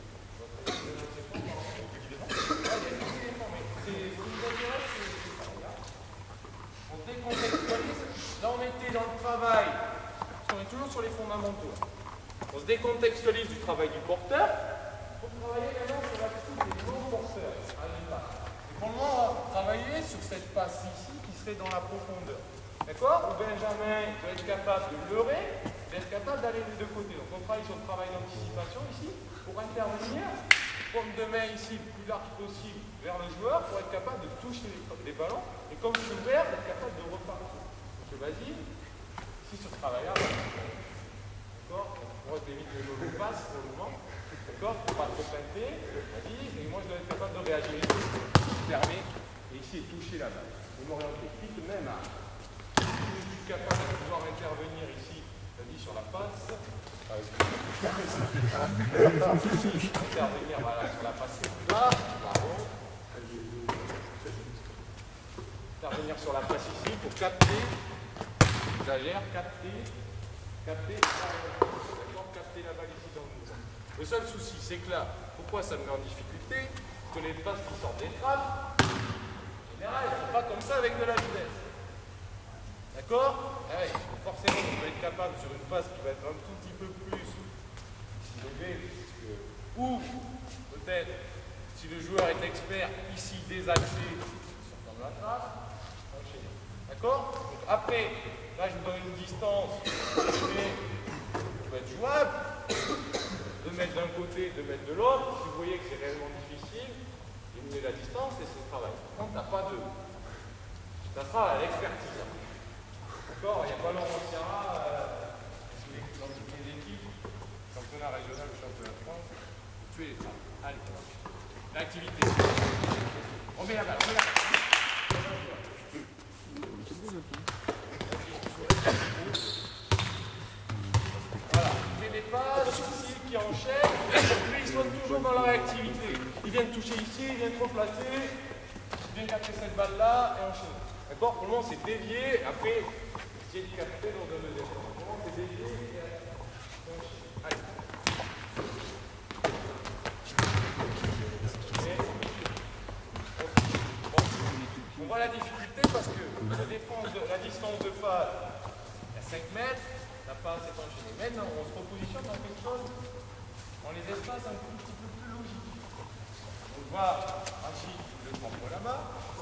C'est ce qui nous intéresse, c'est ça. On décontextualise. Là, on était dans le travail, parce qu'on est toujours sur les fondamentaux. On se décontextualise du travail du porteur. Pour travailler maintenant sur l'action des non-porteurs à l'impact. Et pour le moment, on va travailler sur cette passe ici qui serait dans la profondeur. D'accord? Où Benjamin doit être capable de leurrer, d'être capable d'aller des deux côtés. Donc on travaille sur le travail d'anticipation ici pour intervenir, paume de main ici le plus large possible vers le joueur pour être capable de toucher les, les ballons. Et comme je suis ouvert, d'être capable de repartir. Donc vas-y, ici sur ce travail-là, d'accord? Moi je évite les mauvais passes pour le moment. D'accord? Pour pas trop pinter, et moi je dois être capable de réagir ici, fermer, et ici toucher la balle. Et m'orienter vite même à. Je suis capable de pouvoir intervenir ici, vas-y, sur la passe. Intervenir voilà, sur la passe là, bravo. Intervenir sur la passe ici pour capter, j'exagère, capter, capter, d'accord, capter la balle ici dans le mouvement. Le seul souci, c'est que là, pourquoi ça me met en difficulté? Parce que les passes qui sortent des trappes, en général, elles ne sont pas comme ça avec de la vitesse. D'accord? Ah ouais, donc forcément, on doit être capable sur une passe qui va être un tout petit peu plus élevée, puisque, ou peut-être, si le joueur est expert, ici désaxé, sortant de la trappe, enchaîner. D'accord? Donc après, là, je vous donne une distance qui peut être jouable. De mettre d'un côté, de mettre de l'autre. Si vous voyez que c'est réellement difficile, diminuez la distance et c'est le travail. Par contre, tu n'as pas de. Ça sera à l'expertise. D'accord? Il n'y a pas longtemps, on tiendra dans toutes les équipes, championnat régional ou championnat de France, tuer les femmes. Allez, l'activité. On met la balle, on met la balle. Voilà, fais des passes ici qui enchaînent, puis ils sont toujours dans la réactivité. Ils viennent toucher ici, ils viennent replacer, ils viennent capter cette balle-là et enchaîner. D'accord? Pour le moment, c'est dévié, après, essayer de capter dans un deuxième temps. Pour le moment, c'est dévié et enchaîner. Allez. cinq mètres, la passe est enchaînée. Maintenant, on se repositionne dans quelque chose, dans les espaces un petit peu plus logiques. On voit Rachid le tempo là-bas.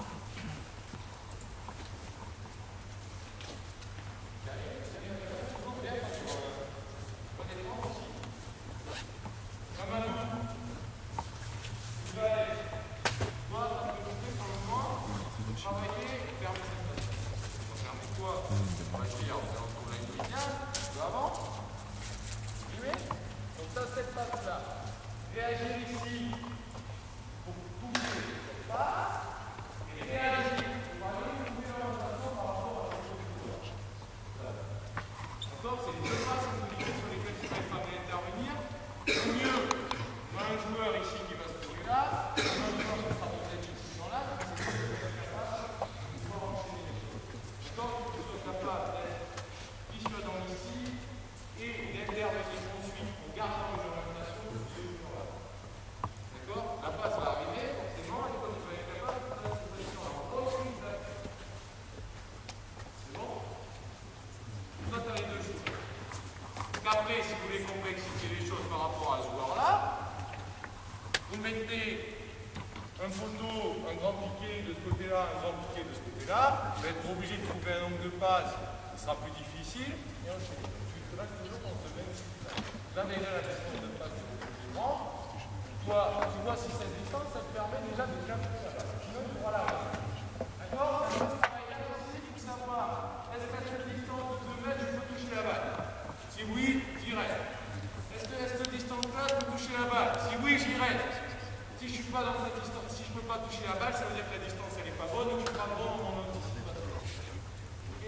Après, si vous voulez complexifier les choses par rapport à ce joueur-là, vous mettez un poteau, un grand piqué de ce côté-là, un grand piqué de ce côté-là. Vous allez être obligé de trouver un nombre de passes, ce sera plus difficile. Et ensuite, là, toujours dans ce même cycle. Là, déjà, la distance de passe est plus grande. Toi, tu vois, si cette distance, ça te permet déjà de bien faire la balle. Sinon, tu vois la balle. D'accord? Il y a aussi, il faut savoir, est-ce qu'à cette distance de deux mètres, je peux toucher la balle? Si oui, j'y reste. Est-ce que cette distance-là, je peux toucher la balle? Si oui, j'y reste. Si je ne suis pas dans cette distance, si je ne peux pas toucher la balle, ça veut dire que la distance, elle n'est pas bonne, donc je ne suis pas bon en anticipation. Ok?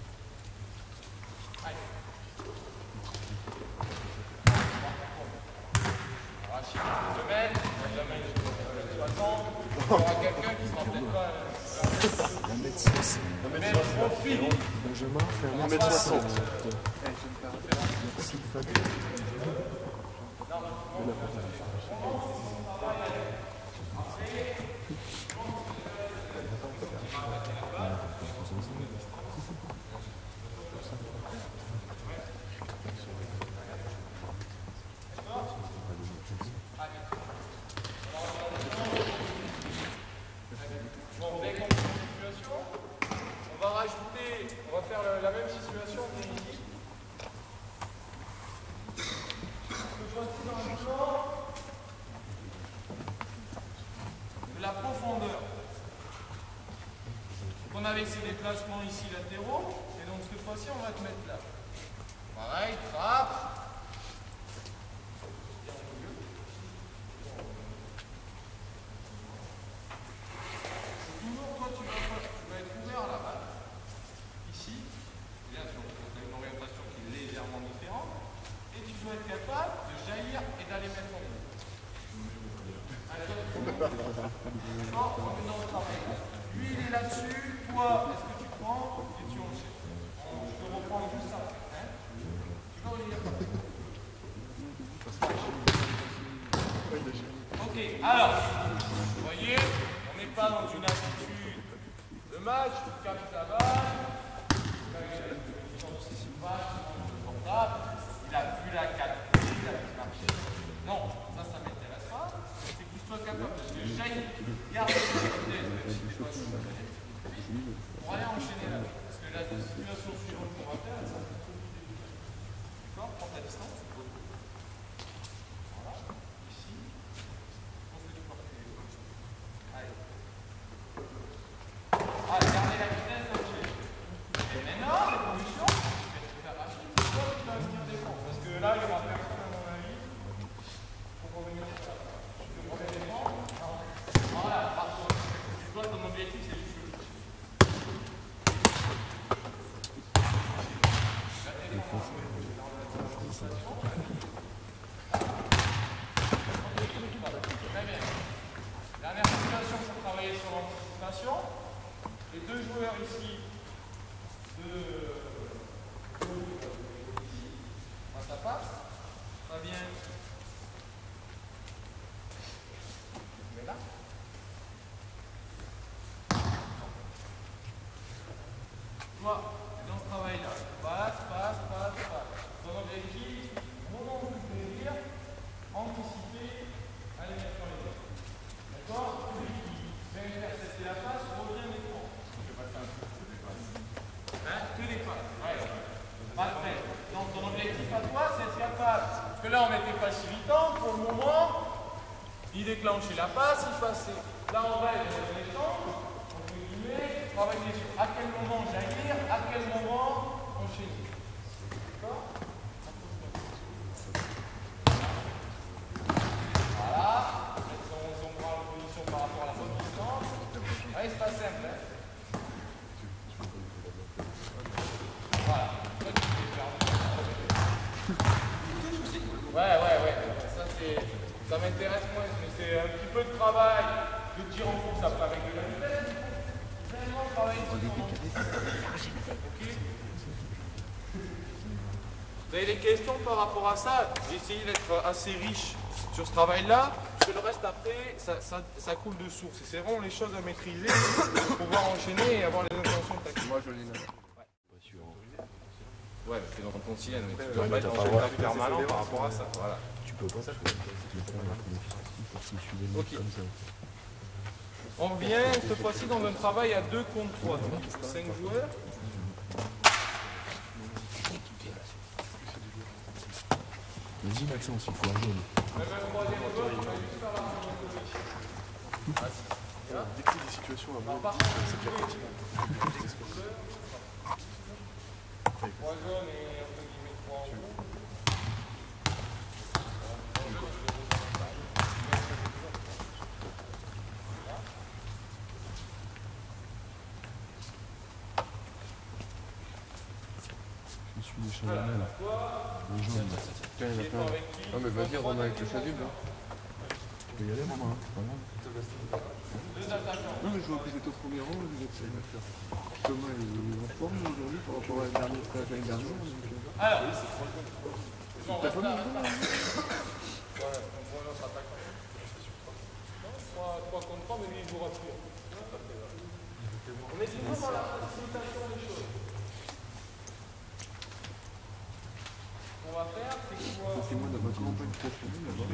Allez. Rachid, deux mètres, Benjamin, soixante. Il y aura quelqu'un qui ne sera peut-être pas. un mètre soixante. Benjamin fait un mètre soixante. Merci Fabien. On va faire la même situation ici. Cette fois-ci dans le champ de la profondeur. Donc on avait ces déplacements ici latéraux, et donc cette fois-ci on va te mettre là. Pareil, trappe. Toujours toi tu vas, tu vas être ouvert à la balle. Ici, bien sûr, tu as une orientation qui est légèrement différente, et tu dois être capable de jaillir et d'aller mettre en ligne. Lui, il est là-dessus, toi, est-ce que tu prends et tu enchaînes? Je te reprends juste ça. Hein? Tu vas relire. Ok, alors, vous voyez, on n'est pas dans une attitude de match, tu captes la balle. Il a vu la capter, il a vu marcher. Non, ça, ça ne m'intéresse pas. C'est que tu sois capable de jaillir, garder le vitesse, même si tu ne pas pour aller enchaîner là. Parce que la situation suivante qu'on va faire, ça va être trop vite. D'accord? Prends ta distance. Voilà. Ici. Je pense que tu peux reculer. Allez. Ah, gardez la vitesse, enchaîner. Et maintenant, l'évolution. Parce que là, il y aura personne à mon avis pour revenir sur la page. Je te remets les bancs. Voilà, partout. Toi, ton objectif, c'est juste le toucher. Très bien. Dernière situation pour travailler sur l'anticipation. Les deux joueurs ici de. Ça passe, ça vient. Mais là. Toi, dans ce travail-là, passe, passe. l'objectif à toi, c'est être capable. Parce que là, on était facilitant. Pour le moment, il déclenchait la passe, il passait. Là, on va être dans les temps, entre guillemets, travailler sur à quel moment jaillir, à quel moment enchaîner. D'accord? Voilà. Mettre son, son bras en position par rapport à la bonne distance. Allez, c'est pas simple, hein? Voilà. Ouais, ouais, ouais. Ça, c'est, ça m'intéresse moins, mais c'est un petit peu de travail de tir en course après avec de la vitesse. Vraiment travailler sur le Ok. Vous avez des questions par rapport à ça? J'ai essayé d'être assez riche sur ce travail-là, parce que le reste après, ça, ça, ça coule de source. Et c'est vraiment les choses à maîtriser pour pouvoir enchaîner et avoir les intentions tactiques. Moi, je l'ai là. Ouais, mais c'est dans ton silène, mais tu dois pas être en chef permanent par rapport à ça. Voilà. Tu peux pas, ça peut Ok. On revient cette fois-ci dans un travail à deux contre trois, donc cinq joueurs. Vas-y Maxence, il faut un jaune. Même un troisième joueur, on va juste faire la remontée. Décris des situations à moins de dix, c'est bien petit. Trois jaunes et entre guillemets trois en haut. Je suis des chevaliers là. Les jaunes là. Tiens, il y en a plein. Ah mais vas-y Romain avec le chasuble là. Tu peux y aller Romain, hein, c'est pas grave. Non mais je vois que vous êtes au premier rang, vous êtes à faire. Thomas il est en forme aujourd'hui par rapport à la dernière stage l'année dernière. Alors, on reste là. Voilà, on voit notre attaquant. trois contre trois, mais lui il jouera plus. On est toujours dans la facilitation des choses. Ce qu'on va faire, c'est qu'on va... C'est moi dans votre campagne professionnelle là-bas.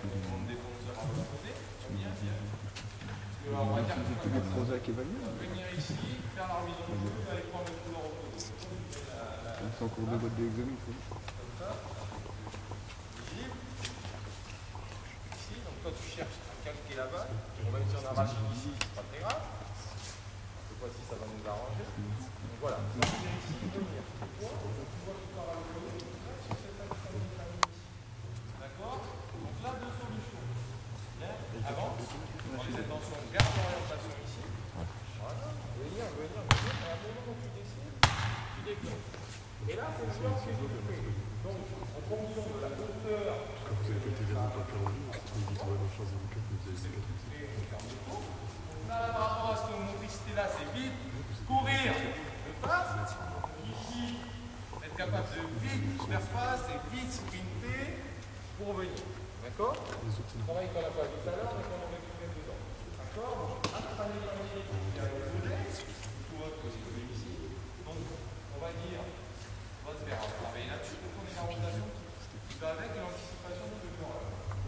On va dire Vous êtes des Prozac et Valmier. venir ici, faire la remise en jeu, aller prendre le couleur au bout. C'est en cours de vote d'examen. Comme ça. Visible. Ici, donc toi tu cherches à calquer la balle. On va essayer d'en arracher ici, c'est pas très grave. Cette fois-ci, ça va nous arranger. Donc voilà, on va venir ici, venir. Tu vois, tu vois que tu pars à l'opposé, sur cette axe, ça va nous terminer ici. D'accord? Donc là, deux solutions. Bien, avance. Dans les intentions, garde l'orientation ici. Voilà. Venir, venir, venir. Et à un moment où tu décides, tu déclenches. Et là, il faut voir ce que tu fais. Donc, en fonction de la hauteur. Parce que vous avez pété vers le papier en ligne, c'est une victoire de chance de week-end, mais vous avez quatre. Là, par rapport à cette motricité-là, c'est vite courir de face. Ici, être capable de vite faire face et vite sprinter pour venir. D'accord? Travail qu'on n'a pas vu tout à l'heure, mais qu'on aurait pu mettre dedans. D'accord? Donc, après les paniers qui a l'opposé, tout va poser ici. Donc, on va dire, on va se faire travailler là-dessus pour qu'on ait la rotation qui va avec l'anticipation de ce genre.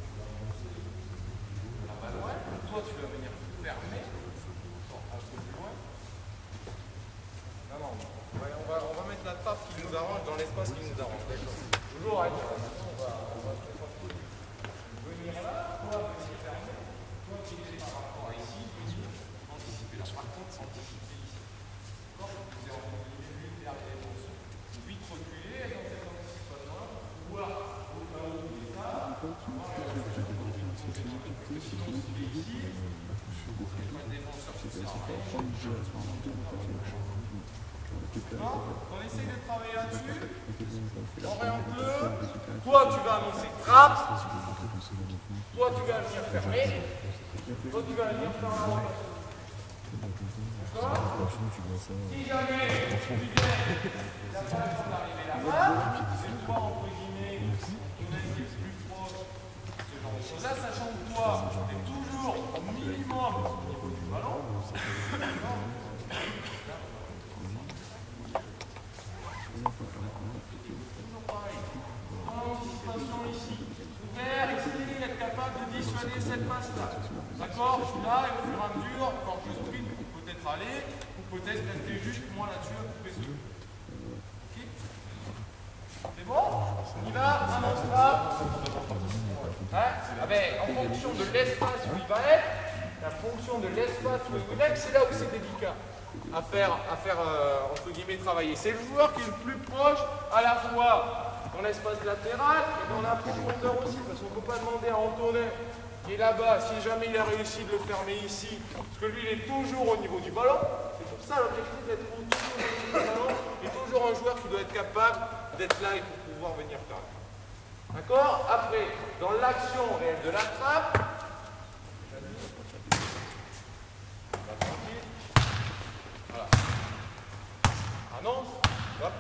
La balle loin, toi tu vas venir fermer, un peu plus loin. Non, non, on va, on va, on va mettre la trappe qui nous arrange dans l'espace qui nous arrange. Toujours avec la rotation, on va, on va se mettre en place. Venir là, toi venir fermer, toi utiliser par rapport à ici, venir anticiper là. Par contre, anticiper ici. D'accord? Vous avez entendu lui faire des émotions. Vite reculer dans cette anticipation, voir au cas où il est là. On essaye de travailler là-dessus. Oriente-le. Toi, tu vas annoncer trappe. Toi, tu vas venir fermer. Toi, tu vas venir faire la rotation. D'accord? Si jamais tu viens, il n'a pas le temps d'arriver là-bas, c'est toi, entre guillemets, qui en a été plus proche. Ce genre de choses-là, sachant que toi, tu es toujours au minimum au niveau du ballon. Toujours pareil. Dans l'anticipation ici, ouvert, essayer d'être capable de dissuader cette passe-là. D'accord? Je suis là et au fur et à mesure, quand je sprint, peut-être aller, ou peut-être rester juste moi là-dessus à couper ce truc. Ok? C'est bon? Hein? Ah ben, en fonction de l'espace où il va être, la fonction de l'espace où il va être, c'est là où c'est délicat à faire, à faire euh, entre guillemets, travailler. C'est le joueur qui est le plus proche à la fois dans l'espace latéral et dans la profondeur aussi, parce qu'on ne peut pas demander à Antonin qui est là-bas, si jamais il a réussi de le fermer ici, parce que lui il est toujours au niveau du ballon, c'est pour ça l'objectif d'être toujours au niveau du ballon, et toujours un joueur qui doit être capable d'être là et pour pouvoir venir fermer. D'accord? Après, dans l'action réelle de la trappe, voilà. Annonce, hop.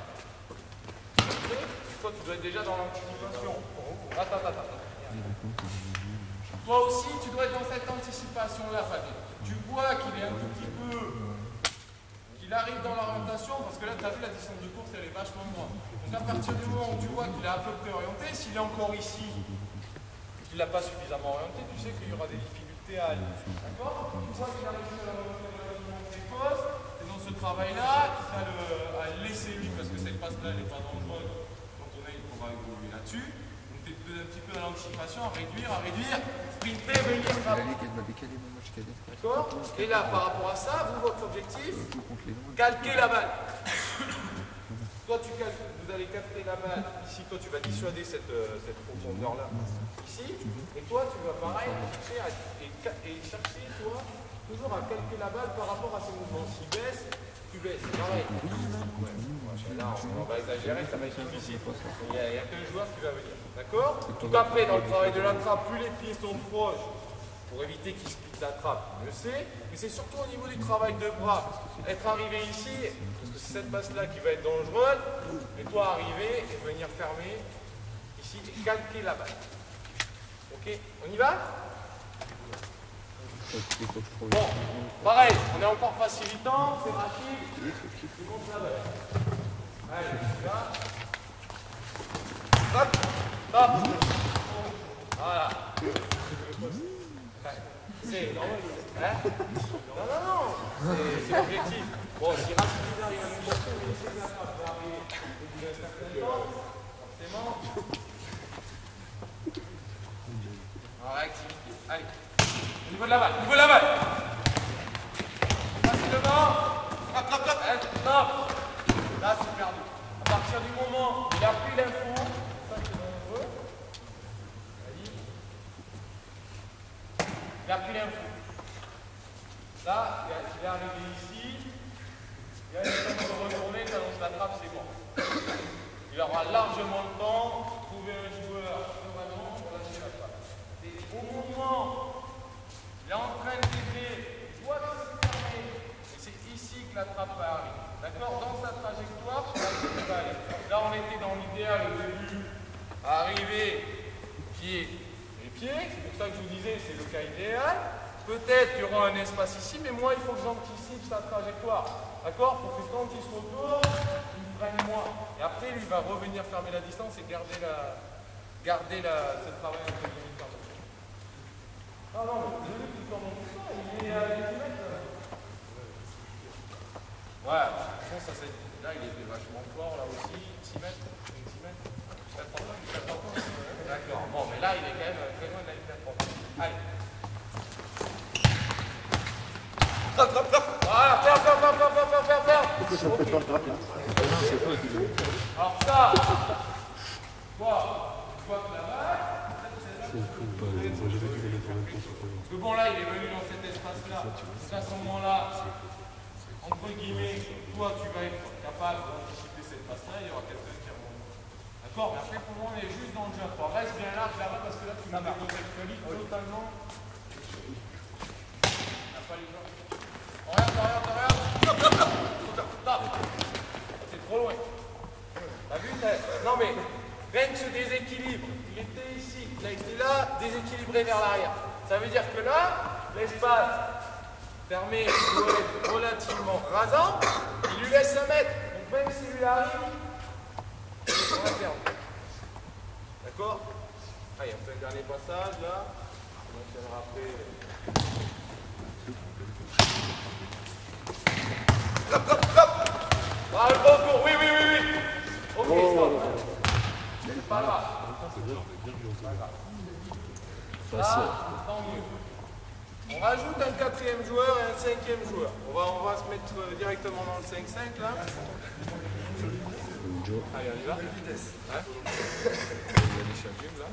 Toi tu dois être déjà dans l'anticipation. Attends, attends, attends. Toi aussi, tu dois être dans cette anticipation-là, Fabien. Tu vois qu'il est un tout petit peu... qu'il arrive dans l'orientation, parce que là, tu as vu, la distance de course, elle est vachement grande. Donc à partir du moment où tu vois qu'il est à peu près orienté, s'il est encore ici, qu'il ne l'a pas suffisamment orienté, tu sais qu'il y aura des difficultés à aller. D'accord? Tu vois qu'il a réussi à la remonter relativement précoce, et dans ce travail-là, tu as le, à le laisser lui, parce que cette passe-là, elle n'est pas dangereuse. Quand on a, il faudra évoluer là-dessus. Un petit peu dans l'anticipation, à réduire, à réduire, sprinter, venir frapper. D'accord? Et là, par rapport à ça, vous, votre objectif, calquer la balle. Toi, tu calques, vous allez capter la balle. Ici, toi, tu vas dissuader cette, euh, cette profondeur-là. Ici. Et toi, tu vas pareil, chercher à, et, et chercher, toi, toujours à calquer la balle par rapport à ces mouvements. S'il baisse, tu baisses. C'est pareil. Ouais. Là, on, on va exagérer, ça va être difficile. Il n'y a, a qu'un joueur qui va venir. D'accord? Tout après, dans le travail de la trappe, plus les pieds sont proches, pour éviter qu'il split la trappe, mieux c'est. Mais c'est surtout au niveau du travail de bras. Être arrivé ici, parce que c'est cette passe-là qui va être dangereuse, mais toi arriver et venir fermer ici et calquer la balle. Ok? On y va? Bon, pareil, on est encore facilitant, c'est rapide. Tu montes la balle. Allez, on y va. Hop, hop. Voilà. C'est... Hein? Non, non, non. C'est l'objectif. Bon, si Rachid arrive à nous chercher, mais c'est la trappe va arriver au bout d'un certain temps, forcément. En réactivité. Allez. Au niveau de la balle. Au niveau de la balle. Facilement. Hop, hop, hop. Stop. Là, c'est perdu. À partir du moment où il a pris l'info, il a pris l'info. Là, il est arrivé ici. Il a le temps de retourner, quand on se l'attrape, c'est bon. Il aura largement le temps de trouver un joueur sereinement pour lâcher la trappe. Et au moment, il est en train de d'aider, il voit que c'est fermé. Et c'est ici que la trappe va arriver. D'accord? Dans sa trajectoire, sur laquelle il va aller. Là, on était dans l'idéal au début, à arriver, pied et pied. C'est pour ça que je vous disais, c'est le cas idéal. Peut-être qu'il y aura un espace ici, mais moi, il faut que j'anticipe sa trajectoire. D'accord? Pour que quand il se retourne, il me prenne moins. Et après, lui, il va revenir fermer la distance et garder la, garder la, ce travail entre guillemets. Ah non, mais vous avez vu qu'il tourne tout ça, il est à dix mètres. Ouais, bon, ça, c'est... Là, il était vachement fort, là aussi. six mètres, six mètres. D'accord, bon, mais là, il est quand même très loin de la ligne d'approche. Allez. Voilà, ferme, ferme, ferme, ferme, ferme, ferme, ferme, ferme. Alors ça, quoi, tu vois que la balle, parce que bon là, il est venu dans cet espace-là, donc à ce moment-là, entre guillemets, toi tu vas être capable d'anticiper cette passe-là, il y aura quelqu'un qui remonte. D'accord? Mais après, pour moi, on est juste dans le jeu. Reste bien large là-bas parce que là, tu me décontextualises totalement. On n'a pas les gens. Regarde, regarde, regarde. Stop, stop, stop. Stop. C'est trop loin. T'as vu? Non mais, rien que ce déséquilibre, il était ici, là il était là, déséquilibré vers l'arrière. Ça veut dire que là, l'espace fermé doit être relativement rasant, il lui laisse un mètre. Donc même si lui arrive, il va perdre. D'accord? Allez, on fait un dernier passage là. On enchaînera après. Hop, hop, hop. Ah, le bon tour, oui, oui, oui, oui. Ok, stop. pas grave. Ça, tant mieux. On rajoute un quatrième joueur et un cinquième joueur. On va, on va se mettre directement dans le cinq cinq là. Allez, on y va. Hein? Il y a des chagines là.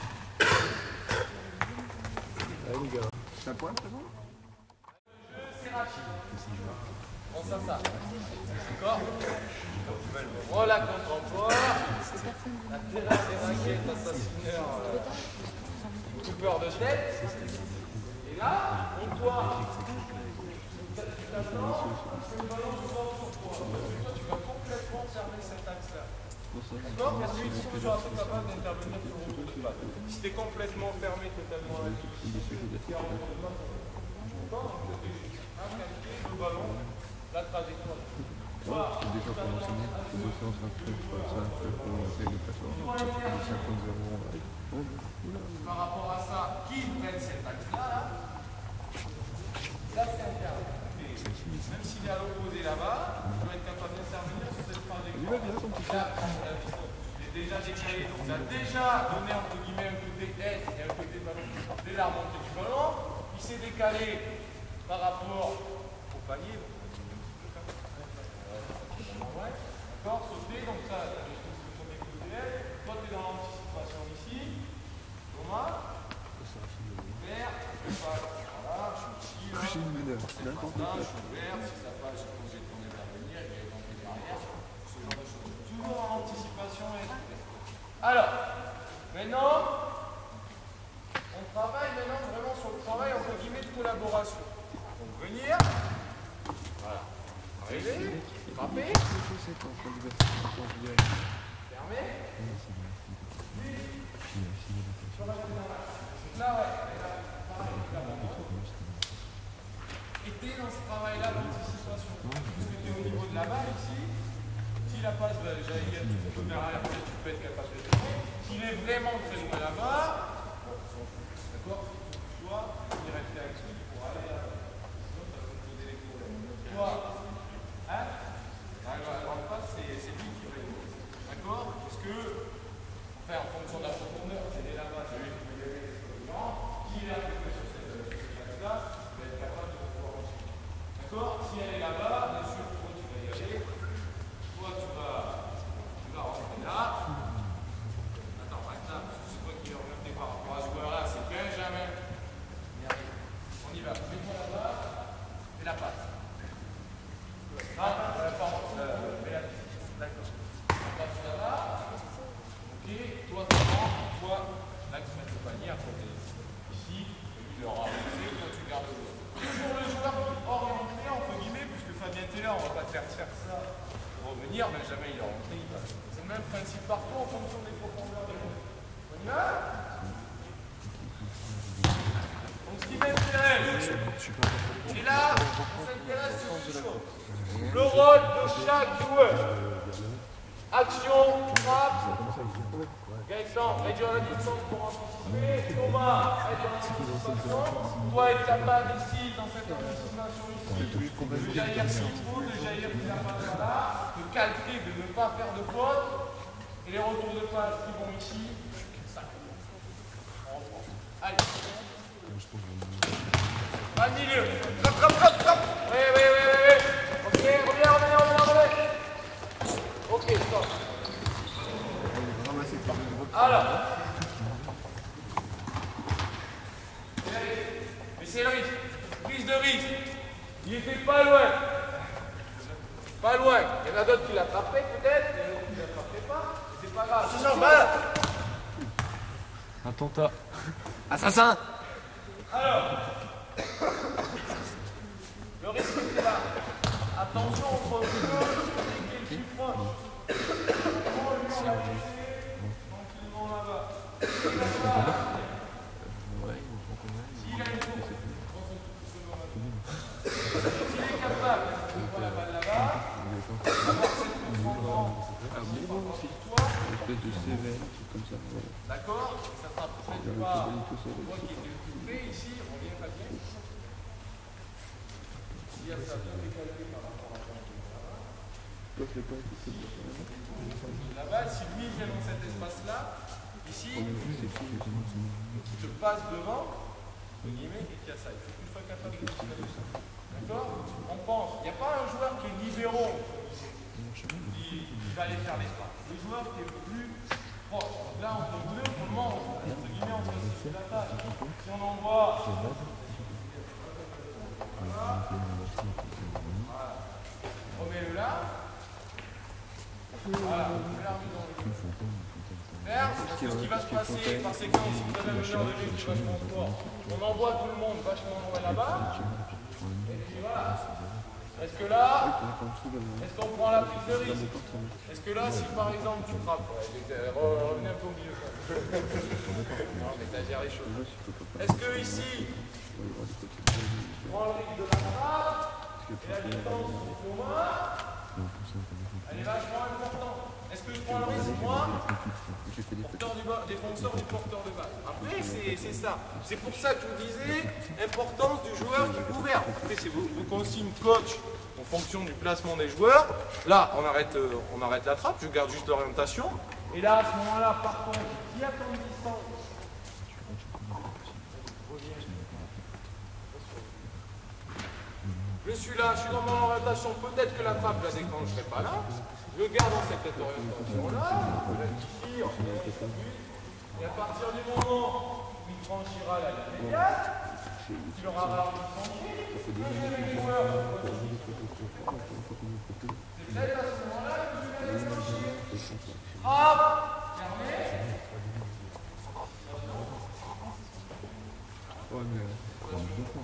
Allez les gars. C'est un point présent? C'est rapide. On ça, ça. D'accord? Voilà contre emploi. La terrasse des raquettes, assassineur, euh, coupeur de tête. Et là, on doit. Maintenant, le ballon se vend sur toi. Toi, tu vas complètement fermer cet axe-là. D'accord? Parce qu'il faut que tu sois capable d'intervenir sur le retour de passe. Si tu es complètement fermé totalement à la ligne, tu es en retour de passe. D'accord? Calquer le ballon, la trajectoire. Soit Déjà pour l'enseigner, c'est deux séances vingt-neuf, ça fait pour essayer de faire ça. cinquante zéro. Par rapport à ça, qui prenne cet axe-là, là, là c'est interne. Même s'il est à l'opposé là-bas, il doit être capable d'intervenir sur cette trajectoire. Là, il est déjà décalé, donc ça a déjà donné entre guillemets un côté aide et un côté ballon. Dès la remontée du ballon, il s'est décalé par rapport au panier. D'accord, sauter, donc ça, tu as les choses qui sont des côtés aide. Toi, tu es dans l'anticipation ici. Thomas, vert, je passe, voilà, je suis ici, là. C'est une mineur, c'est n'importe quoi. Je suis vert, si ça passe, je pose ton intervenir, il est dans derrière, ce genre de choses. Toujours en anticipation et alors, maintenant, on travaille maintenant vraiment sur le travail entre guillemets de collaboration. Donc venir, voilà, arriver, frapper, fermer, sur la là, ouais, et t'es dans ce travail-là d'anticipation. Parce que tu es au niveau de la balle ici. Si la passe va jaillir, tu peux faire arrière, tu peux être capable de faire. S'il est vraiment très loin là-bas, d'accord, toi, il reste actif pour aller là-bas. Sinon, ça va te poser les problèmes. Toi, hein, alors en face, c'est lui qui va y aller. D'accord? Parce que, enfin, en fonction de la profondeur, c'est dès là-bas, c'est lui qui va y aller. S'il est arrivé sur cette axe-là, il va être capable de pouvoir enchaîner. D'accord? Si elle est là-bas, bien sûr, toi, tu vas y aller. Toi, tu vas, tu vas rentrer là. Attends, reste là, parce que c'est toi qui es remonté par rapport à ce joueur-là, c'est Benjamin. On y va. Mets-toi là-bas et la passe. Ah, euh, pardon, euh, mets la piste. D'accord. La passe là-bas. Ok, toi, tu rentres, toi, là, tu mets le panier à côté. Ici, lui, il aura avancé, toi, tu gardes le joueur. Toujours le joueur qui est orienté, entre guillemets, puisque Fabien t'es là, on va pas te faire faire ça. Revenir, mais jamais il est rentré, il passe. C'est le même principe partout en fonction des profondeurs des joueurs. On y va? Donc ce qui m'intéresse, et là, on s'intéresse sur une chose. Le rôle de chaque joueur. Action, frappe. Gaëtan, réduire la distance pour anticiper. Thomas, réduire l'anticipation. Toi, être capable ici, dans cette anticipation ici, de jaillir s'il faut, de jaillir s'il n'a pas là, de calquer, de ne pas faire de faute. Et les retours de passe qui vont ici, ça. On reprend. Allez. Pas le milieu. Hop, hop, hop, hop. Oui, oui, oui, oui, oui. Ok, reviens, reviens, reviens, reviens. Ok, stop. Alors. Mais c'est le risque. Prise de risque. Il était pas loin. Pas loin. Il y en a d'autres qui l'attrapaient peut-être, il y en a d'autres qui ne l'attrapaient pas. C'est pas grave. C'est normal. Attentat. Assassin. Alors. Le risque est là. Attention entre deux, celui qui est le plus proche. Comment lui on va laisser tranquillement là-bas. S'il a une course, s'il est capable de voir la balle là-bas, avoir cette course en toi, espèce de sévère, c'est comme ça. d'accord? Ça sera peut-être pas toi qui es occupé ici, on vient pas bien. S'il y a ça bien décalé par rapport à ça. La balle, si lui vient dans cet espace-là, ici, qui te passe devant, entre guillemets, et qu'il y a ça. Il faut que tu sois capable de distinguer ça. D'accord? On pense, il n'y a pas un joueur qui est libéraux qui, qui va aller faire l'espace. Le joueur qui est le plus proche. Donc là, entre vous deux, pour le moment, entre guillemets, on se situe la taille. Si on envoie. Voilà. Remets-le là. Voilà. Merde, parce que ce qui va se passer par séquence, vous avez un meneur de jeu qui est vachement fort. On envoie tout le monde vachement loin là-bas. Et puis voilà. Est-ce que là, est-ce qu'on prend la prise de risque? Est-ce que là, si par exemple tu frappes, ouais, revenez un peu au milieu. Non, mais t'exagères les choses. Est-ce que ici, tu prends le risque de la frappe et la distance du commun, elle est vachement importante. Est-ce que je prends le risque, moi, porteur du défenseur du porteur de balle? Après, c'est ça. C'est pour ça que je vous disais, importance du joueur qui est ouvert. Après, c'est vos, vos consignes coach en fonction du placement des joueurs. Là, on arrête, euh, on arrête la trappe, je garde juste l'orientation. Et là, à ce moment-là, par contre, s'il y a tant de distance, je suis là, je suis dans mon orientation, peut-être que la frappe, je la déclencherai pas là. Je garde dans cette orientation-là, je tire, et à partir du moment où il franchira la ligne médiane, il aura rarement franchi, le deuxième joueur, c'est peut-être à ce moment-là que je vais déclencher. Frappe, fermé. Ouais, mais euh,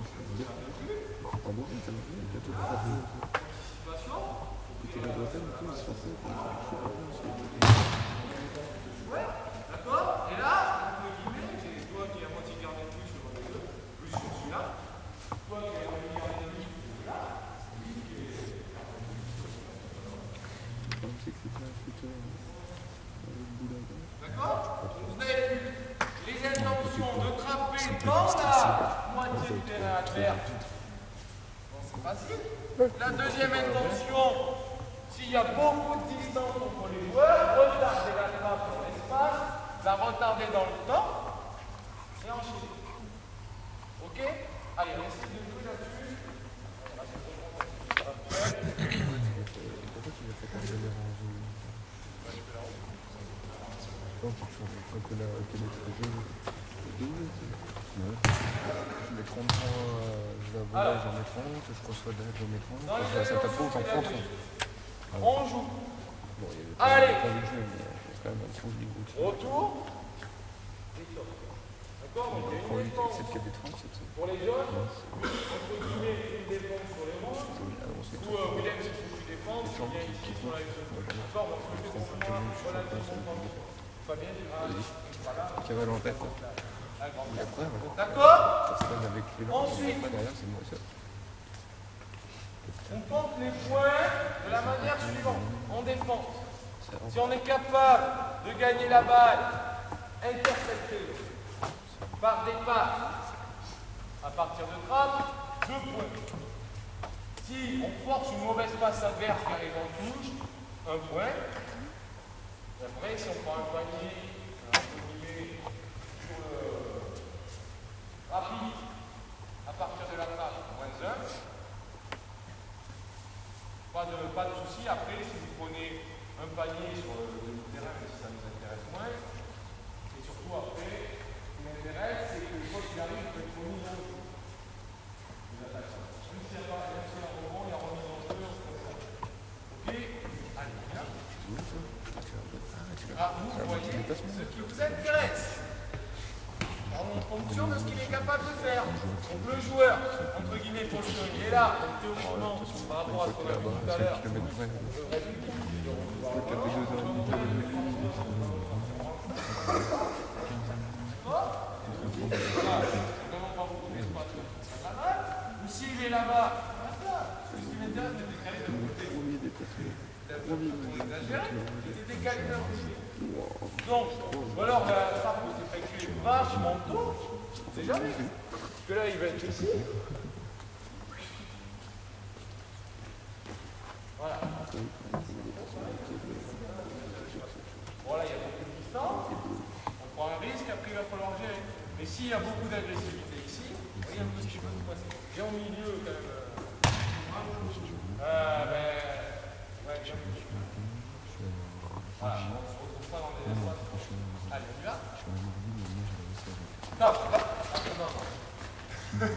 ouais, d'accord. Et là, entre guillemets, j'ai toi qui as moitié gardé de plus devant les deux, plus sur celui-là. Toi qui as moitié gardé de plus sur celui-là. D'accord. Vous avez vu les intentions de trapper dans la moitié du terrain adverse. C'est facile. La deuxième intention, s'il y a beaucoup de distance entre les joueurs, retarder la trappe dans l'espace, la retarder dans le temps et enchaîner. Ok? Allez, on essaie de jouer là-dessus. Je mets trente points, je vais avoir, j'en mets trente, je reçois de j'en mets trente, je ça tape j'en prends trente. On joue. Bon, il y avait Allez. pas de jeu, mais il y a quand même un trou de niveau. Retour. D'accord? Donc, il y a une défense. Pour les jeunes, entre guillemets, une défense sur les rangs. Ou euh, William, si tu défends, tu viens ici sur la zone. D'accord? Donc, je fais complètement relativement pas. Fabien, tu vas Cavale en tête. d'accord? Ensuite, on compte les points de la manière suivante. En défense. Si on est capable de gagner la balle, interceptée par des passes à partir de trappe, deux points. Si on force une mauvaise passe adverse qui arrive en touche, un point. Et après, si on prend un panier, un panier sur le rapide, à partir de la trappe, moins un. Pas de, pas de souci. Après, si vous prenez un panier sur le demi-terrain, même si ça nous intéresse moins, et surtout après, ce qui m'intéresse, c'est que quoi qu'il arrive, il peut être remis en jeu. Même s'il y a pas un rebond, il y a remis en jeu, comme ça. Ok? Allez, bien. Ah, vous voyez ce qui vous intéresse. En fonction de ce qu'il est capable de faire. Donc le joueur, entre guillemets, postural, il est là, donc théoriquement, par rapport à ce qu'on a vu tout à l'heure, ou s'il est là-bas, ce qui m'intéresse, c'est de décaler de côté. C'est décalé d'un côté. Donc, ou alors la trappe peut s'effectuer vachement tôt, c'est jamais vu. Parce que là, il va être ici. Voilà. va falloir gérer. Mais s'il y a beaucoup d'agressivité ici, regarde ce qui peut se passer. J'ai au milieu quand même. Euh, ben. Ouais, bien vu. Voilà, on se retrouve pas dans des espaces. Allez, on y va. Non, non, non, non.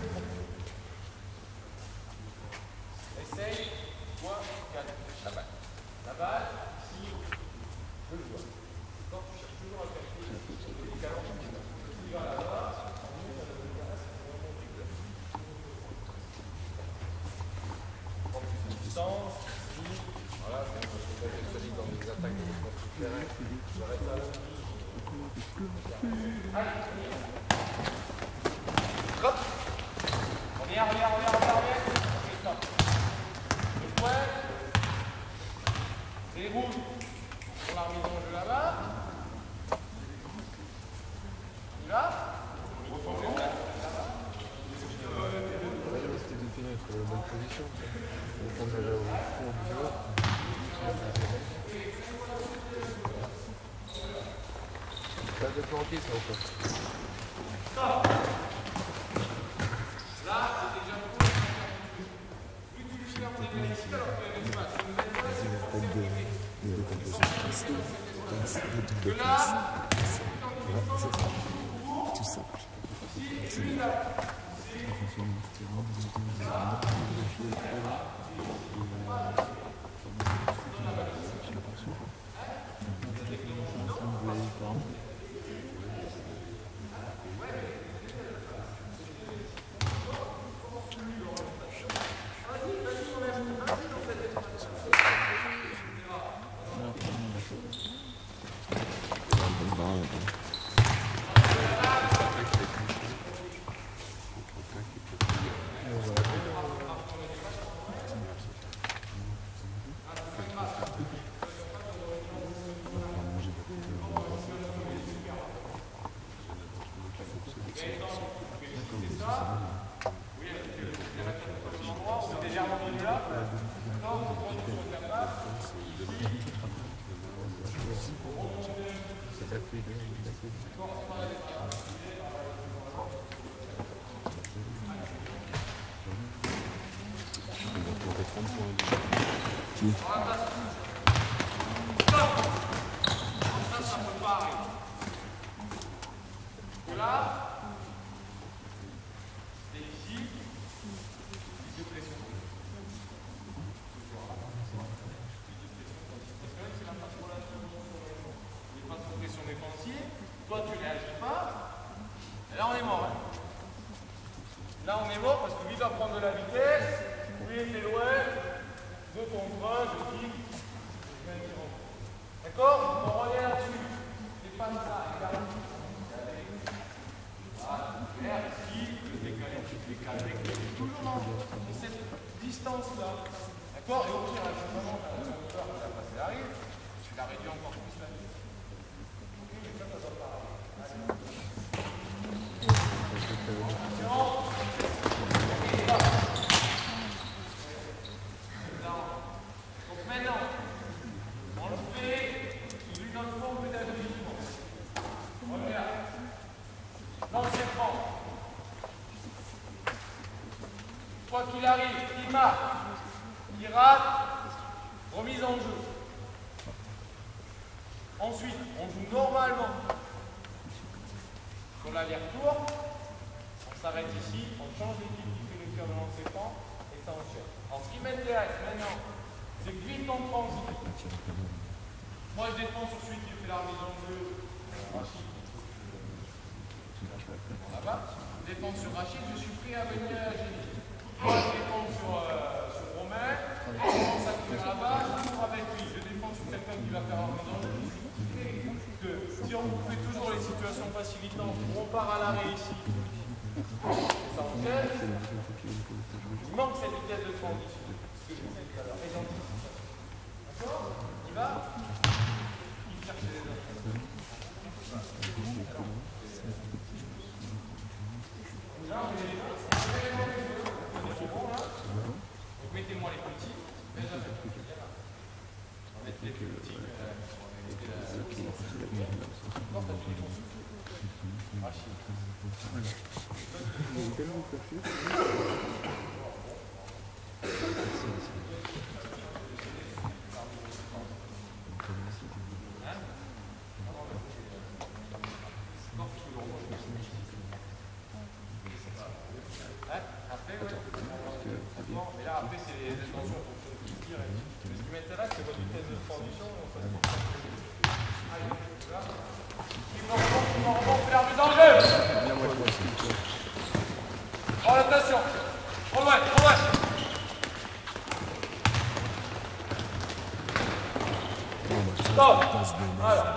Essaye, toi, regarde, la balle. La balle, ici, je le vois. Quand tu cherches toujours à cacher les galons, tu vas là-bas, en mieux, ça donne une caresse, c'est vraiment dégueu. Prends plus de distance, ici, voilà, c'est un peu solide dans les attaques de défense souterraine. Je reste à la allez, hop, on vient, on vient, on vient, on vient, on vient. Ok, stop. Le point, c'est rouge pour la remise en jeu là-bas. On y va. On reprend les là-bas. C'était de finir sur la bonne position. Le temps d'aller au fond du jeu. Pas de planquer ça ou pas? Stop. Là, c'est déjà beaucoup. Plus tu lui fais un dégât ici, alors que l'espace, c'est une belle place, c'est forcément que là, Tout simple. si lui là, toi tu réagis pas, et là on est mort. Hein. Là on est mort parce que lui va prendre de la vitesse, lui il est loin, deux contre un, je dis, d'accord? On revient là-dessus. C'est pas ça, regarde. Voilà, ici, le décalé, tu te décales avec lui. Toujours dans cette distance-là. D'accord? Et au pire, à ce moment, tu as peur que la passe arrive, tu la réduis encore plus là. Donc maintenant, on le fait, il lui donne forme pédagogiquement. Regarde. Dans le serpent. Quoi qu'il arrive, il marque, il rate, remise en jeu. Ensuite, on joue normalement. Sur l'aller-retour, on s'arrête ici, on change l'équipe qui fait le tir de lancer franc et ça enchaîne. Alors ce qui m'intéresse maintenant, c'est que vite on transit. Moi je défends sur celui qui fait la remise en jeu, Rachid. Bon, là-bas. Je défends sur Rachid, je suis prêt à venir agir. Moi je défends sur, euh, sur Romain, je commence à courir là-bas, je cours avec lui. Je défends sur quelqu'un qui va faire la remise en jeu. Que si on fait toujours les situations facilitantes, on part à l'arrêt ici, ça enchaîne, il manque cette vitesse de transition, ce que je disais tout à l'heure, et d'anticipation. D'accord? Il va, il cherche les autres. Là, on est les deux, c'est vraiment les deux, on est bon là, donc mettez-moi les petits, déjà on va mettre les petits. Il est tellement caché. Mais là, après, c'est les intentions en fonction de qui tire. Mais ce qui m'intéresse, c'est votre vitesse de transition. Allez, là. Qui m'en remonte, qui m'en remonte, fait l'arbitre dans le jeu. Oh, attention. Trop loin, trop loin. Stop. Voilà.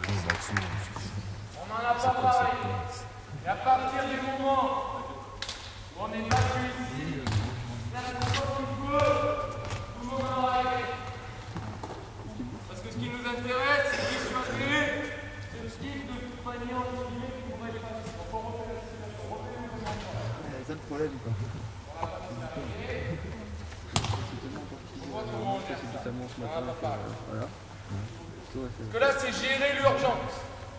On n'en a pas parlé. Et à partir du moment où on est battu ici, là, la fois qu'on peut, tout le monde en va arrêter. Parce que ce qui nous intéresse, c'est de choisir ce type de panier entre guillemets qui pourrait être facile. On peut refaire la situation, refaire le commencement. C'est ça le problème, quoi. C'est totalement ce matin. Voilà. Parce que là, c'est gérer l'urgence.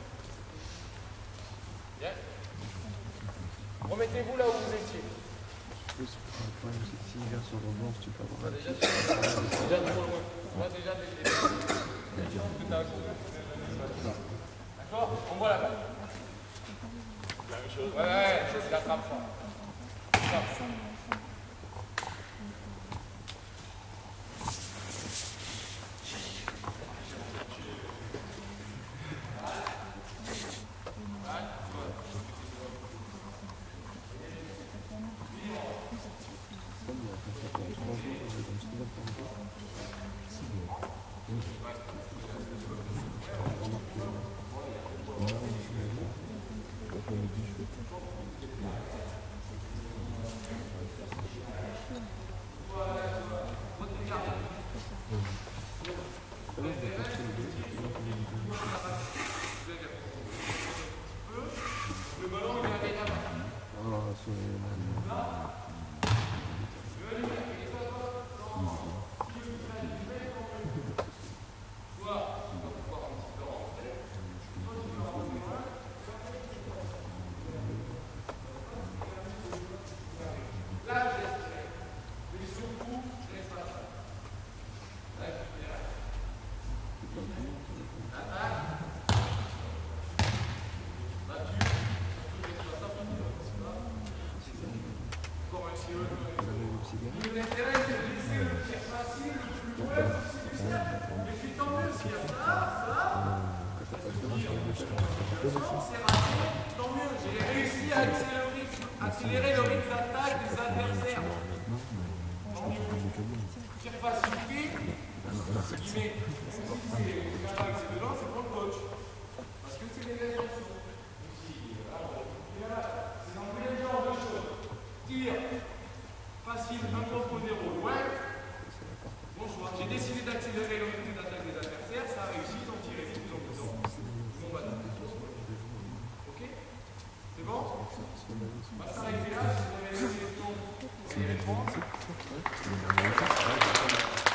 Bien. Remettez-vous là où vous étiez. Le problème, c'est que s'il vient sur l'urgence, tu peux avoir. Déjà, déjà trop loin. Moi, déjà, dès le début. D'accord? On voit la balle. La même chose. Ouais, ouais, c'est la trappe fort. Tant mieux, j'ai réussi à accélérer le rythme d'attaque des adversaires. Tant mieux. Tir pacifique, ce qui met c'est dedans, c'est pour le coach. Parce que c'est des réactions. C'est dans tous les genres de choses. Tir facile, un contre zéro, loin. Bon choix. J'ai décidé d'accélérer le rythme d'attaque des adversaires, ça a réussi, ils ont tiré de plus en plus haut. Bon, bah, ok? C'est bon? On va s'arrêter là, si vous avez des questions, vous pouvez répondre.